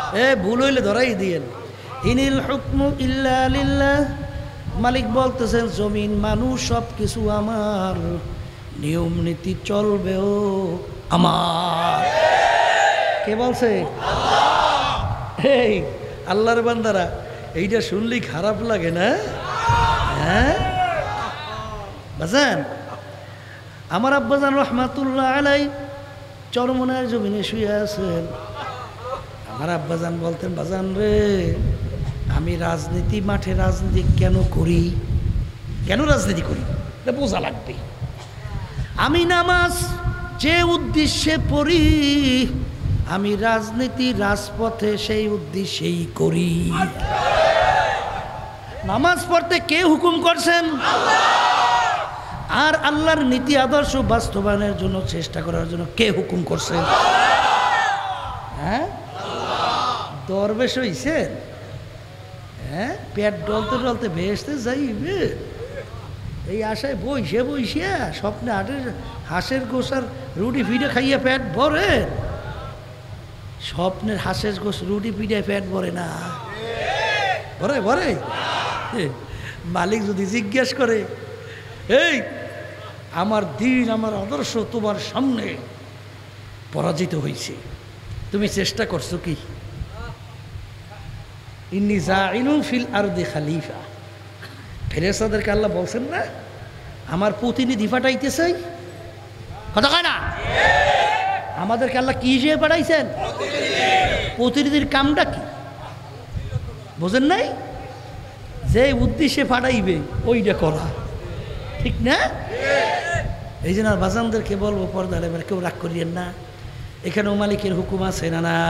[SPEAKER 1] এ ভুল হইলে ধরাই দিয়েন। ইনিল হুকমু ইল্লা লিল্লাহ, মালিক বলতেছেন জমিন মানুষ সব কিছু আমার, নিয়ম নীতি চলবেও আমার। কে বলছে? এই আল্লাহর বান্দারা, এইটা শুনলি খারাপ লাগে না? হ্যাঁ বাজান, আমার আব্বাজান রহমাতুল্লাহ আলাই চরমনার জমিনে শুয়ে আছেন। আমার আব্বাজান বলতেন, বাজান রে, আমি রাজনীতি মাঠে রাজনীতি কেন করি, কেন রাজনীতি করি এটা বোঝা লাগবে। আমি নামাজ যে উদ্দেশ্যে পড়ি, আমি রাজনীতি রাজপথে সেই উদ্দেশ্যেই করি। নামাজ পড়তে কে হুকুম করছেন? আর আল্লাহর নীতি আদর্শ বাস্তবায়নের জন্য চেষ্টা করার জন্য কে হুকুম করছেন? হ্যাঁ, দরবেশ হইছেন? হ্যাঁ, পেট ডলতে ডলতে ভেসতে যাইবে এই আশায় বইসে বইসিয়া স্বপ্নে হাটের হাঁসের গোসার রুটি ফিটে খাইয়া পেট ভরে? স্বপ্নের হাঁসের গোস রুটি পিঠে পেট ভরে না, ভরে ভরে। মালিক যদি জিজ্ঞেস করে, এই আমার দিন আমার আদর্শ তোমার সামনে পরাজিত হয়েছে, তুমি চেষ্টা করছো কি? ইন্নী জাইলুন ফিল আরদি খালিফা, ফেরেশতাদেরকে আল্লাহ বলছেন না আমার প্রতিনিধি পাঠাইতে চাই, কথা কয় না? আমাদেরকে আল্লাহ কি হিসেবে পাঠাইছেন? প্রতিনিধির কামটা কি বোঝেন নাই? যে উদ্দেশ্যে পাঠাইবে ওইটা করা, ঠিক না? এই জন্য বাজানদেরকে বলবো, পর্দার এবার কেউ রাগ করিয়েন না, এখানেও মালিকের হুকুম আছে না না?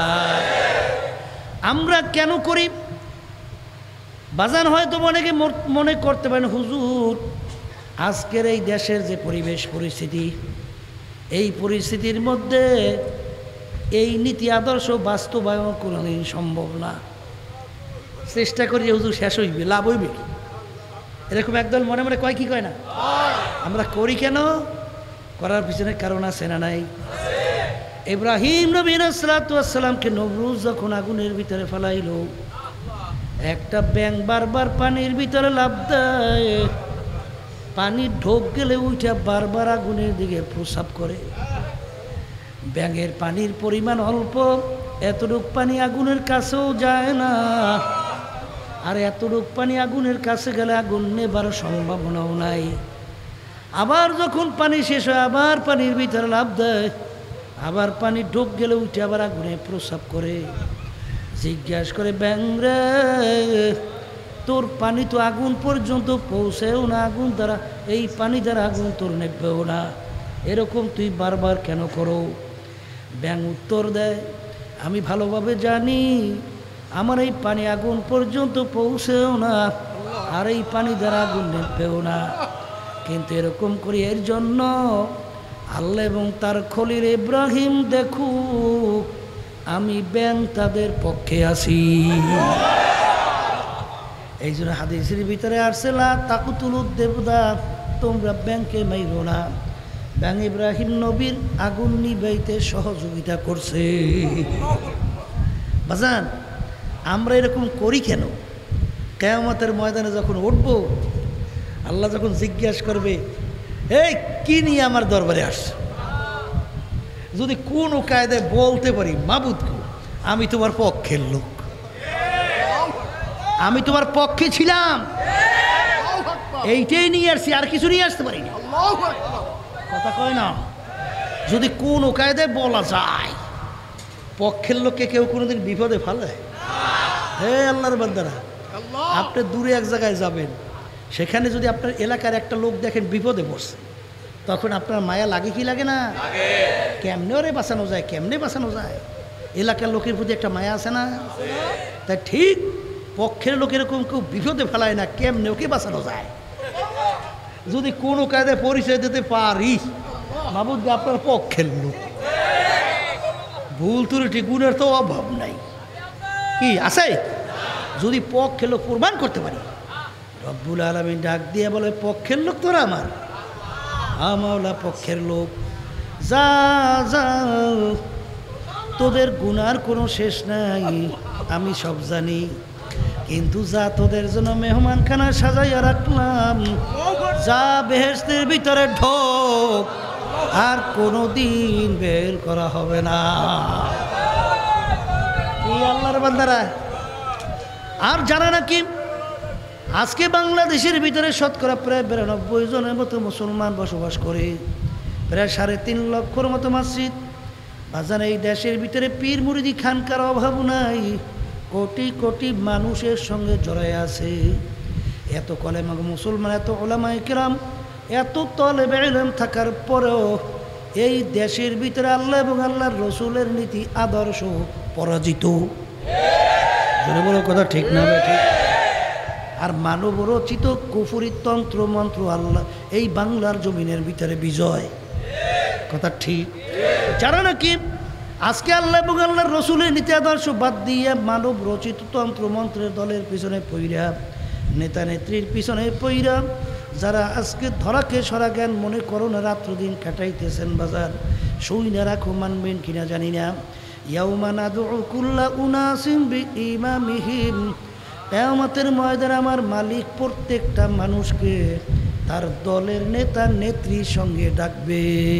[SPEAKER 1] আমরা কেন করি বাজান? হয়তো অনেকে মনে করতে পারেন, হুজুর আজকের এই দেশের যে পরিবেশ পরিস্থিতি, এই পরিস্থিতির মধ্যে এই নীতি আদর্শ বাস্তবায়ন কোনোদিন সম্ভব না, চেষ্টা করি হুজুর শেষ হইবে, লাভ হইবে, এরকম একদল মনে মনে কয় কি কয় না? আমরা করি কেন? করার পিছনে কারণ আছে না নাই? ইব্রাহিম নবী আলাইহিস সালাতু ওয়াস সালামকে নমরুদ যখন আগুনের ভিতরে ফেলাইল, একটা ব্যাঙ বারবার পানির ভিতরে লাফ দেয়, পানির ঢোক গেলে উঠে বারবার আগুনের দিকে প্রসাব করে। ব্যাঙের পানির পরিমাণ অল্প, এতটুক পানি আগুনের কাছেও যায় না, আর এতটুক পানি আগুনের কাছে গেলে আগুন নেবার সম্ভাবনাও নাই। আবার যখন পানি শেষ হয় আবার পানির ভিতরে লাফ দেয়, আবার পানি ঢোক গেলে উঠে আবার আগুনে প্রসাব করে। জিজ্ঞাসা করে, ব্যাঙ রে, তোর পানি তো আগুন পর্যন্ত পৌঁছেও না, আগুন দ্বারা এই পানি দ্বারা আগুন তোর নেবেও না, এরকম তুই বারবার কেন করো? ব্যাঙ উত্তর দেয়, আমি ভালোভাবে জানি আমার এই পানি আগুন পর্যন্ত পৌঁছেও না, আর এই পানি দ্বারা আগুন নেবেও না, কিন্তু এরকম করি এর জন্য আল্লাহ এবং তার খলিল ইব্রাহিম দেখুক আমি ব্যাঙ তাদের পক্ষে আছি। এই জন্য হাদিসের ভিতরে আসছে, লা তাকুতুলুদ দেবদা, তোমরা ব্যাঙকে মাইরো না। ব্যাঙ ইব্রাহিম নবীর আগুন নিবাইতে সহযোগিতা করছে। বাজান, আমরা এরকম করি কেন? কিয়ামতের ময়দানে যখন উঠব, আল্লাহ যখন জিজ্ঞাসা করবে, এই কি নিয়ে আমার দরবারে আসছে, যদি কোনো কায়দায় বলতে পারি, মাবুদকে আমি তোমার পক্ষের লোক, আমি তোমার পক্ষে ছিলাম, এইটাই নিয়ে আসছি, আর কিছু নিয়ে আসতে পারি না, কথা কয় না? যদি কোনো কায়দায় বলা যায়, পক্ষের লোককে কেউ কোনোদিন বিপদে ফেলে? হে আল্লাহর বান্দারা, আপনি দূরে এক জায়গায় যাবেন, সেখানে যদি আপনার এলাকার একটা লোক দেখেন বিপদে পড়ছে, তখন আপনার মায়া লাগে কি লাগে না? কেমনে ওরে বাঁচানো যায়, কেমনে বাঁচানো যায়, এলাকার লোকের প্রতি একটা মায়া আছে না? তাই ঠিক পক্ষের লোক এরকম কেউ বিপদে ফেলায় না, কেমনে ওকে বাঁচানো যায়। যদি কোনো কায়দায় পরিচয় দিতে পারি, মাবুদ আপনার পক্ষের লোক, ভুল ত্রুটি গুণের তো অভাব নাই, কি আছে? যদি পক্ষের লোক প্রমাণ করতে পারি, রব্বুল আলামিন ডাক দিয়ে বলে, পক্ষের লোক তোরা আমার, আমাওলা পক্ষের লোক, যা যা তোদের গুনার কোনো শেষ নাই, আমি সব জানি। কিন্তু যা তোদের জন্য মেহমানখানা সাজাইয়া রাখলাম, যা বেহেশতের ভিতরে ঢোক, আর কোনো দিন বের করা হবে না। এই আল্লাহর বান্দারা আর জানে নাকি আজকে বাংলাদেশের ভিতরে শতকরা প্রায় বিরানব্বই জনের মতো মুসলমান বসবাস করে, প্রায় সাড়ে তিন লক্ষর মতো মসজিদ। বাজান এই দেশের ভিতরে পীর মুরিদি খানকার অভাব নাই, কোটি কোটি মানুষের সঙ্গে জড়ায় আছে। এত কলেমা মুসলমান, এত ওলামায়ে কেরাম, এত তলেবে ইলম থাকার পরেও এই দেশের ভিতরে আল্লাহ এবং আল্লাহর রসুলের নীতি আদর্শ পরাজিত। জোরে বলো কথা ঠিক না ঠিক? আর মানব রচিত কুফরি তন্ত্র মন্ত্র আল্লাহ এই বাংলার জমিনের ভিতরে বিজয়। কথা ঠিক? যারা নাকি আজকে আল্লাহ এবং আল্লাহর রসুলের নীতি আদর্শ বাদ দিয়ে মানব রচিত তন্ত্র মন্ত্রের দলের পিছনে পইরা, নেতা নেত্রীর পিছনে পইরা, যারা আজকে ধরাকে সরা জ্ঞান মনে করো না রাত্র দিন কাটাইতেছেন বাজার, শুই না রাখো মানবেন কিনা জানি না। ইয়াউমা নাদউ কুল্লা উনাসিম বিইমামিহিম, কিয়ামতের ময়দানে আমার মালিক প্রত্যেকটা মানুষকে তার দলের নেতা নেত্রীর সঙ্গে ডাকবে।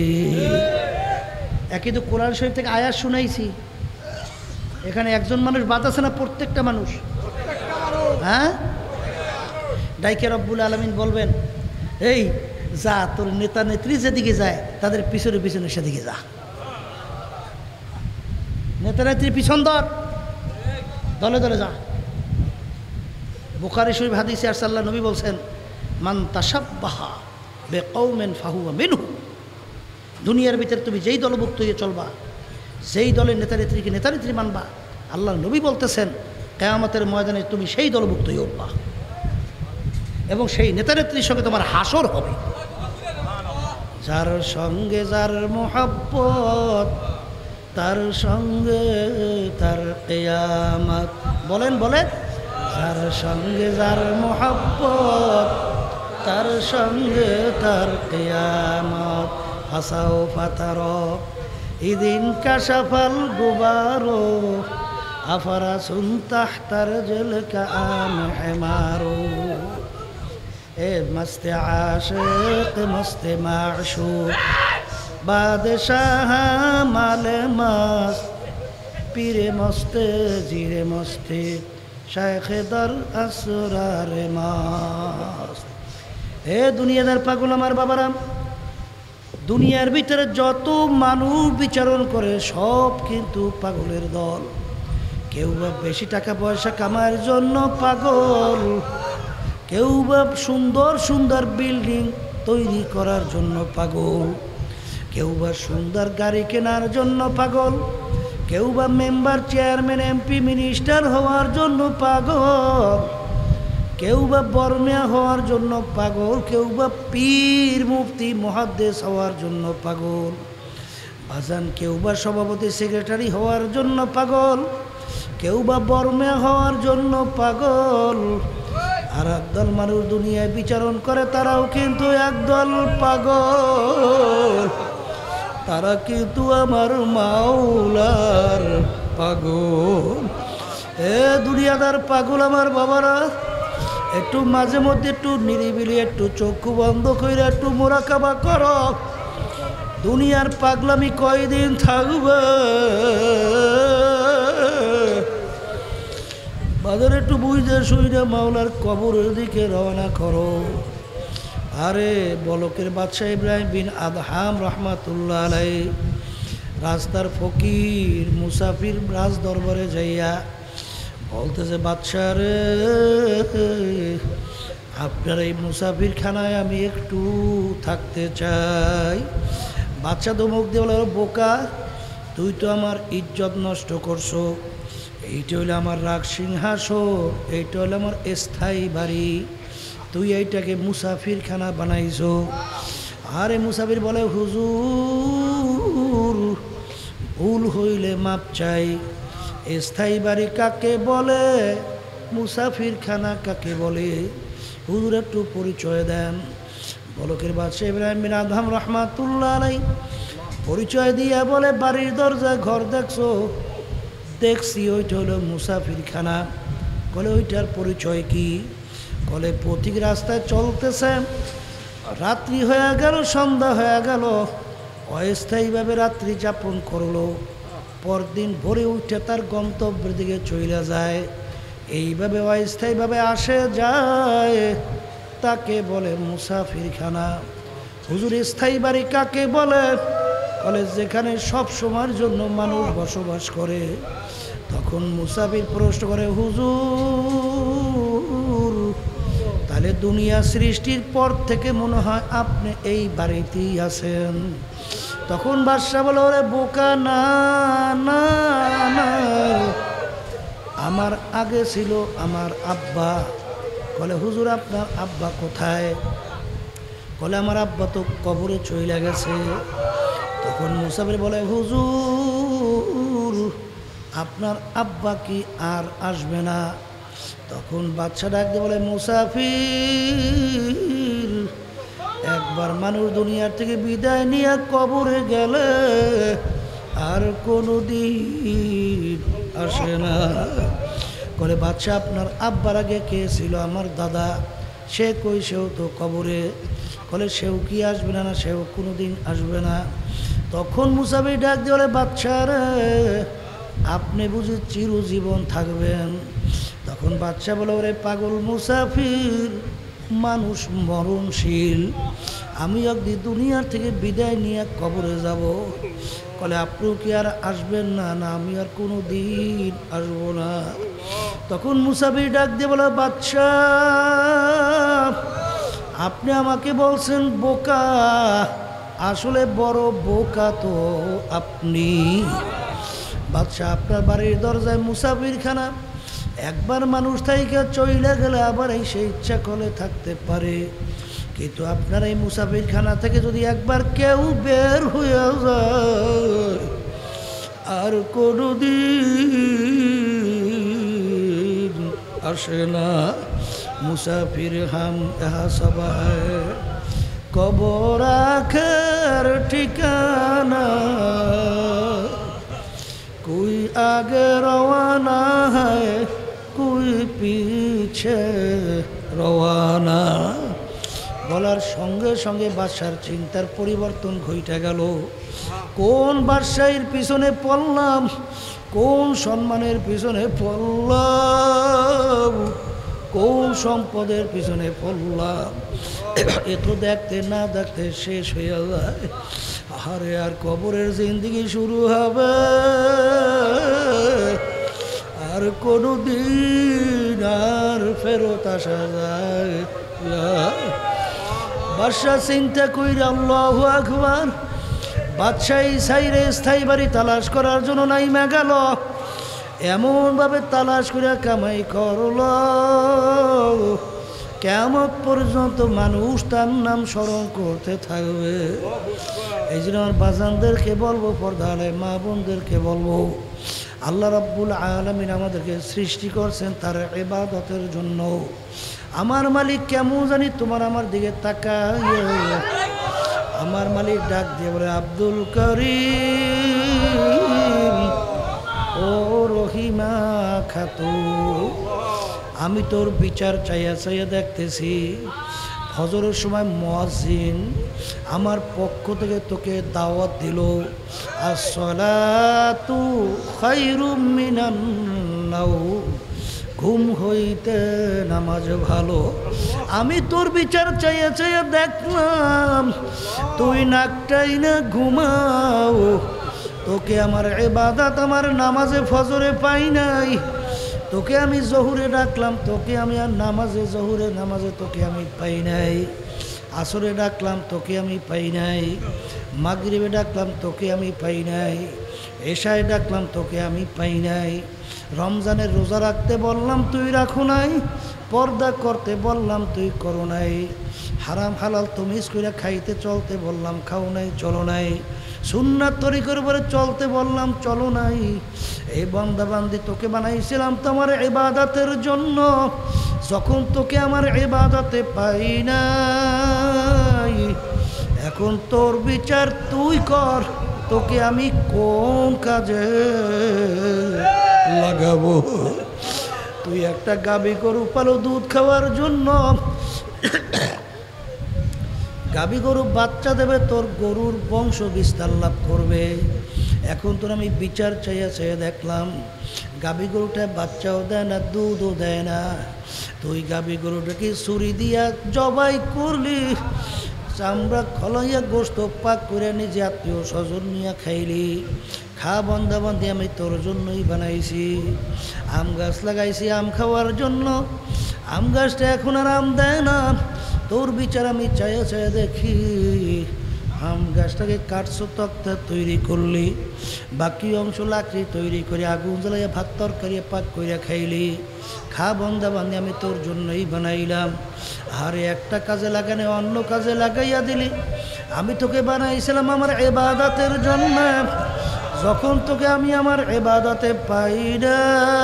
[SPEAKER 1] একই তো কোরআন শরীফ থেকে আয়াত শুনাইছি, এখানে একজন মানুষ বাদ আছে না? প্রত্যেকটা মানুষ। হ্যাঁ, ডাইকে রব্বুল আলামিন বলবেন, এই যা তোর নেতা নেত্রী যেদিকে যায় তাদের পিছনে পিছনে সেদিকে যা, নেতা নেত্রী পিছন ধর, দলে দলে যা। বুখারী শরীফ হাদিসে আরসাল্লাহ নবী বলছেন, মান তাশাব্বাহা বিকওমিন ফাহুয়া মিনহু। দুনিয়ার ভিতরে তুমি যেই দলভুক্ত হয়ে চলবা, সেই দলের নেতা নেত্রীকে নেতা নেত্রী মানবা, আল্লাহ নবী বলতেছেন কিয়ামতের ময়দানে তুমি সেই দলভুক্ত হয়ে উঠবা এবং সেই নেতা নেত্রীর সঙ্গে তোমার হাসর হবে। যার সঙ্গে যার মোহাব্বত, তার সঙ্গে তার কিয়ামত। বলেন বলেন, যার সঙ্গে যার মোহাব্বত, তার সঙ্গে তার কিয়ামত। হাসাও ফাতারো ইদিন কাশাফাল গুবারো, আফারা সুনতাহ তার জেল কাম হেমারো। এ মস্তে আশিক মস্তে মাশুক, বাদশাহ মালে মাস, পীরে মস্তে জিরে মস্তে, শাইখে দর আসরারে মাস। হে দুনিয়াদার পাগল আমার বাবারা, দুনিয়ার ভিতরে যত মানুষ বিচারণ করে সব কিন্তু পাগলের দল। কেউ বা বেশি টাকা পয়সা কামার জন্য পাগল, কেউ বা সুন্দর সুন্দর বিল্ডিং তৈরি করার জন্য পাগল, কেউ বা সুন্দর গাড়ি কেনার জন্য পাগল, কেউ বা মেম্বার চেয়ারম্যান এমপি মিনিস্টার হওয়ার জন্য পাগল, কেউ বা বর্মিয়া হওয়ার জন্য পাগল, কেউ বা পীর মুফতি মুহাদ্দিস হওয়ার জন্য পাগল, বাজান কেউ বা সভাপতি সেক্রেটারি হওয়ার জন্য পাগল, কেউ বা বর্মিয়া হওয়ার জন্য পাগল। আর একদল মানুষ দুনিয়ায় বিচারণ করে, তারাও কিন্তু একদল পাগল, তারা কিন্তু আমার মাওলার পাগল। এ দুনিয়াদার পাগল আমার বাবারা, একটু মাঝে মধ্যে একটু নিরিবিলি একটু চক্ষু বন্ধ করে একটু মোরাকাবা করো। দুনিয়ার পাগলামি কয়দিন থাকবে? বাজার একটু বুঝতে শুইনা মাওলার কবরের দিকে রওনা করো। আরে বলকের বাদশাহ ইব্রাহিম বিন আদহাম রহমাতুল্লাহ আলাইহি রাস্তার ফকির মুসাফির রাজ দরবারে যাইয়া বলতেছে, বাদশাহ রে, আপনার এই মুসাফির খানায় আমি একটু থাকতে চাই। বাদশাহ ধমক দিয়ে বলে, বোকা, তুই তো আমার ইজ্জত নষ্ট করছো, এইটা হইলে আমার রাগ সিংহাসন, এইটা হইলে আমার স্থায়ী বাড়ি, তুই এইটাকে মুসাফির খানা বানাইছো। আরে মুসাফির বলে, হুজুর ভুল হইলে মাপ চাই, স্থায়ী বাড়ি কাকে বলে, মুসাফির খানা কাকে বলে, হুজুর একটু পরিচয় দেন। বলকের বাদশাহ ইব্রাহিম বিন আদহাম রহমাতুল্লাহ আলাইহি পরিচয় দিয়া বলে বাড়ির দরজায় ঘর দেখছো? দেখছি, ওইটা হলো মুসাফিরখানা। বলে ওইটার পরিচয় কি? বলে পথিক রাস্তায় চলতেছে, রাত্রি হয়ে গেল, সন্ধ্যা হয়ে গেল, অস্থায়ীভাবে রাত্রি যাপন করলো, পরদিন ভোরে উঠে তার গন্তব্যের দিকে চলে যায়। এইভাবে অস্থায়ীভাবে আসে যায়, তাকে বলে মুসাফিরখানা। হুজুর, স্থায়ী বাড়ি কাকে বলে? বলে যেখানে সব সময়ের জন্য মানুষ বসবাস করে। তখন মুসাফির প্রশ্ন করে, হুজুর তাহলে দুনিয়া সৃষ্টির পর থেকে মনে হয় আপনি এই বাড়িতেই আছেন। তখন বাদশা বলে, ওরে বোকা, না না না, আমার আগে ছিল আমার আব্বা। বলে হুজুর আপনার আব্বা কোথায়? বলে আমার আব্বা তো কবরে চলে গেছে। তখন মুসাফির বলে, হুজুর আপনার আব্বা কি আর আসবে না? তখন বাদশা ডাক দিয়ে বলে, মুসাফির একবার মানুষ দুনিয়ার থেকে বিদায় নিয়ে কবরে গেলে আর কোনো দিন আসে না। বলে বাদশা আপনার আব্বার আগে কে ছিল? আমার দাদা। সে কই? সেও তো কবরে। বলে সেও কি আসবে না? না, সেও কোনো দিন আসবে না। তখন মুসাফির ডাক দিয়ে বলে, বাদশা রে, আপনি বুঝি চিরজীবন থাকবেন? তখন বাদশা বলে, ওরে পাগল মুসাফির, মানুষ মরণশীল, আমি একদিন দুনিয়ার থেকে বিদায় নিয়ে কবরে যাব। বলে আপনিও কি আর আসবেন না? না, আমি আর কোনো দিন আসবো না। তখন মুসাফির ডাক দিয়ে বলে, বাদশা আপনি আমাকে বলছেন বোকা, আসলে বড় বোকা তো আপনি। বাদশা আপনার বাড়ির দরজায় মুসাফিরখানা, একবার মানুষ থাইকা চইলা গেলে আবার এই সে ইচ্ছা করলে থাকতে পারে, কিন্তু আপনার এই মুসাফিরখানা থেকে যদি একবার কেউ বের হয়ে যায় আর কোনো দিন আসে না। মুসাফির হাম এহা সবাই কবর আখের ঠিকানা, कोई आगे रवाना है कोई पीछे रवाना। বলার সঙ্গে সঙ্গে বাদশার চিন্তার পরিবর্তন ঘটে গেল। কোন বাদশাহীর পিছনে পড়লাম, কোন সম্মানের পিছনে পড়লাম, কোন সম্পদের পিছনে পড়লাম, এ তো দেখতে না দেখতে শেষ হয়ে যায়। আরে আর কবরের জিন্দেগি শুরু হবে, আর কোনো দিন আর ফেরত আসা যায়। বাদশা চিন্তা কইরা আল্লাহু আকবার, বাদশাহী সাইরে স্থায়ী বাড়ি তালাশ করার জন্য নাইমা গেল। এমনভাবে তালাশ করে কামাই করল, কিয়ামত পর্যন্ত মানুষ তার নাম স্মরণ করতে থাকবে। এই জন্য আমার বাজানদেরকে বলবো, পর্দালে মা বোনদেরকে বলবো, আল্লাহ রাব্বুল আলামিন আমাদেরকে সৃষ্টি করছেন তার ইবাদতের জন্য। আমার মালিক কেমন জানি তোমার আমার দিকে তাকায়, আমার মালিক ডাক দিয়ে বলে, আব্দুল করিম ও রহিমা খাতু, আমি তোর বিচার চাইয়া চাইয়া দেখতেছি। ফজরের সময় মুয়াজ্জিন আমার পক্ষ থেকে তোকে দাওয়াত দিল, আসসালাতু খায়রুম মিনান নাওম, ঘুম হইতে নামাজ ভালো। আমি তোর বিচার চাইয়া চাইয়া দেখলাম তুই নাকটাই না ঘুমাও, তোকে আমার ইবাদত আমার নামাজে ফজরে পাই নাই। তোকে আমি জহুরে ডাকলাম, তোকে আমি আর নামাজে জহুরে নামাজে তোকে আমি পাই নাই। আসরে ডাকলাম, তোকে আমি পাই নাই। মাগরিবে ডাকলাম, তোকে আমি পাই নাই। এশায় ডাকলাম, তোকে আমি পাই নাই। রমজানের রোজা রাখতে বললাম, তুই রাখো নাই। পর্দা করতে বললাম, তুই করো নাই। হারাম হালাল তমিজ করে খাইতে চলতে বললাম, খাও নাই, চলো নাই। সুন্নাত তরিকার উপরে চলতে বললাম, চলো নাই। এই বান্দা বান্দি তোকে বানাইছিলাম তোমার ইবাদতের জন্য, যখন তোকে আমার ইবাদতে পাই নাই, এখন তোর বিচার তুই কর, তোকে আমি কোন কাজে লাগাবো? তুই একটা গাভী গরু পালো দুধ খাওয়ার জন্য, গাভী গরু বাচ্চা দেবে, তোর গরুর বংশ বিস্তার লাভ করবে। এখন তোর আমি বিচার চাইয়া চাইয়া দেখলাম গাভী গরুটা বাচ্চাও দেয় না, দুধও দেয় না। তুই গাভী গরুটাকে ছুরি দিয়া জবাই করলি, চামড়া খলাইয়া গোস্ত পাক করে নিজে আত্মীয় স্বজন নিয়ে খাইলি। খা বন্ধা বান্ধি আমি তোর জন্যই বানাইছি। আম গাছ লাগাইছি আম খাওয়ার জন্য, আম গাছটা এখন আর আম দেয় না। তোর বিচার আমি চাইয়া চাইয়া দেখি, আম গাছটাকে কাটছো তক্তা তৈরি করলি, বাকি অংশ লাকড়ি তৈরি করে আগুন জ্বালাইয়া ভাত তরকারি পাক করিয়া খাইলি। খা বন্ধা বান্ধি আমি তোর জন্যই বানাইলাম। আরে একটা কাজে লাগানে অন্য কাজে লাগাইয়া দিলি। আমি তোকে বানাইছিলাম আমার ইবাদতের জন্য, যখন তোকে আমি আমার ইবাদতে পাই না,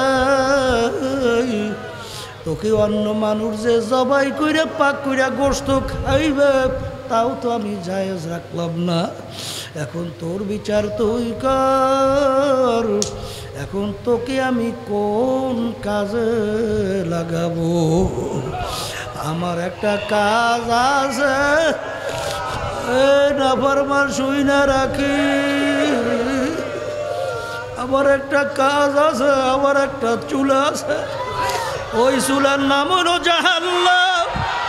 [SPEAKER 1] তোকে অন্য মানুষ যে জবাই কইরা পাক কইরা গোশত খাইবে তাও তো আমি জায়েজ রাখলাম না। এখন তোর বিচার তুই কর, এখন তোকে আমি কোন কাজে লাগাবো? আমার একটা কাজ আছে, না ফরমান শুই না রাখি। আমার একটা কাজ আছে, আমার একটা চুলা আছে, ওই চুলার নাম হলো জাহান্নাম।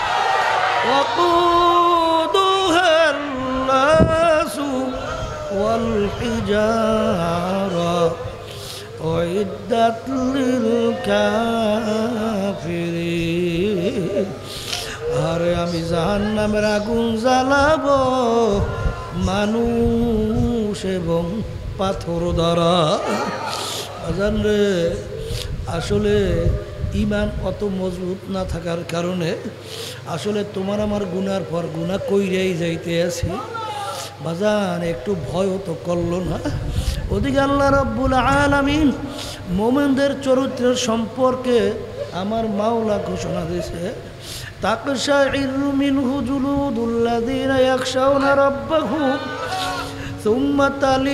[SPEAKER 1] ওয়াকুদুহান নাসু ওয়াল হিজারা উইদ্দাত লিল কাফিরিন। আরে আমি জাহান্নামের আগুন জ্বালাবো মানুষ এবং পাথর দ্বারা। আজান রে, আসলে ইমান অত মজবুত না থাকার কারণে আসলে তোমার আমার গুনার পর গুনাহ কইরাই যাইতে আছি। বাজান একটু ভয়ও তো করলো না। ওদিকে আল্লাহ রাব্বুল আলামিন মোমেনদের চরিত্রের সম্পর্কে আমার মাওলা ঘোষণা দিয়েছে, তাকশাইরু মিনহু জুলুদুল্লাযীনা ইয়াখশাউনা রাব্বাহুম সুম্মা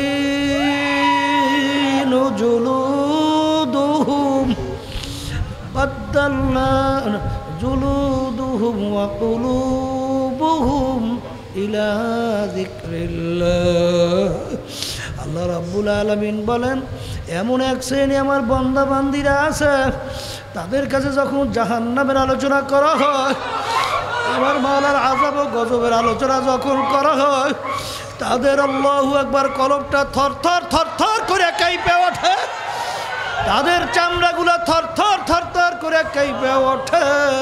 [SPEAKER 1] তালিনু জুলুদুহুম বাদদালনা জুলুদুহুম ওয়া কুলুবুহুম ইলা যিকরিল্লাহ। আল্লাহ রাব্বুল আলামিন বলেন, এমন এক শ্রেণী আমার বান্দা বান্দিরা আছে, তাদের কাছে যখন জাহান্নামের আলোচনা করা হয়, আমার মাওলার আযাব ও গজবের আলোচনা যখন করা হয়, তাদের আল্লাহু আকবার কলবটা থরথর থরথর করে কাঁপে ওঠে, তাদের চামড়াগুলো থরথর থরথর করে কাঁপে ওঠে।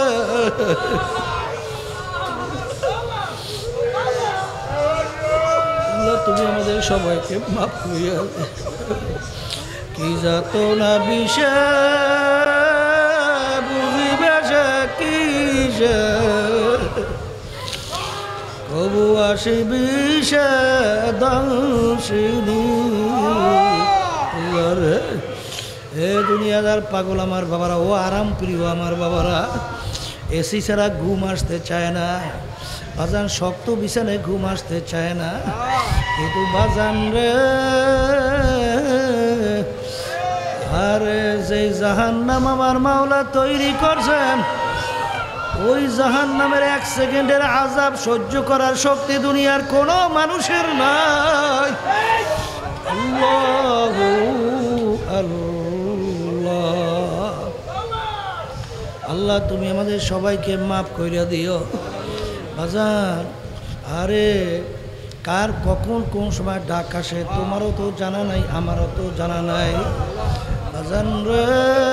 [SPEAKER 1] তুমি আমাদের সবাইকে মাফ করিয়া দে। কি যাত না বিষে বুঝিবে সে কিসে, কবু আসি বিষে দংশিনী। হে দুনিয়াদার পাগল আমার বাবারা, ও আরাম প্রিয় আমার বাবারা, এসি ছাড়া ঘুম আসতে চায় না। বাজান শক্ত বিছানায় ঘুম আসতে চায় না, কিন্তু বাজান রে, আরে যে জাহান্নাম আমার মাওলা তৈরি করছেন, ওই জাহান্নামের এক সেকেন্ডের আযাব সহ্য করার শক্তি দুনিয়ার কোনো মানুষের নাই। আল্লাহু আল্লাহ। আল্লাহ তুমি আমাদের সবাইকে মাফ কইরা দিও বাজান। আরে কার কখন কোন সময় ডাক আসে তোমারও তো জানা নাই, আমারও তো জানা নাই বাজান রে।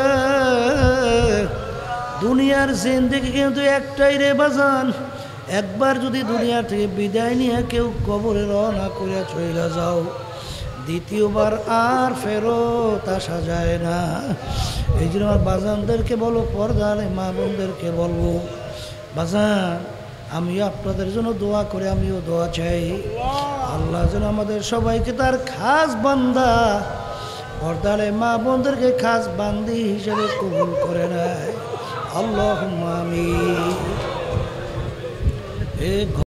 [SPEAKER 1] দুনিয়ার জিন্দেগি কিন্তু একটাই রে বাজান, একবার যদি দুনিয়া থেকে বিদায় নিয়ে কেউ কবরে রওনা করে চলে যাও, দ্বিতীয়বার আর ফেরত আসা যায় না। এই জন্য আমার বাজানদেরকে বলো, পর্দার মা বোনদেরকে বলবো, বাজান আমিও আপনাদের জন্য দোয়া করে, আমিও দোয়া চাই আল্লাহ যেন আমাদের সবাইকে তার খাস বান্দা, পর্দারে মা বোনদেরকে খাস বান্দি হিসেবে কবুল করে নেয়। আল্লাহুম্মা আমিন। এ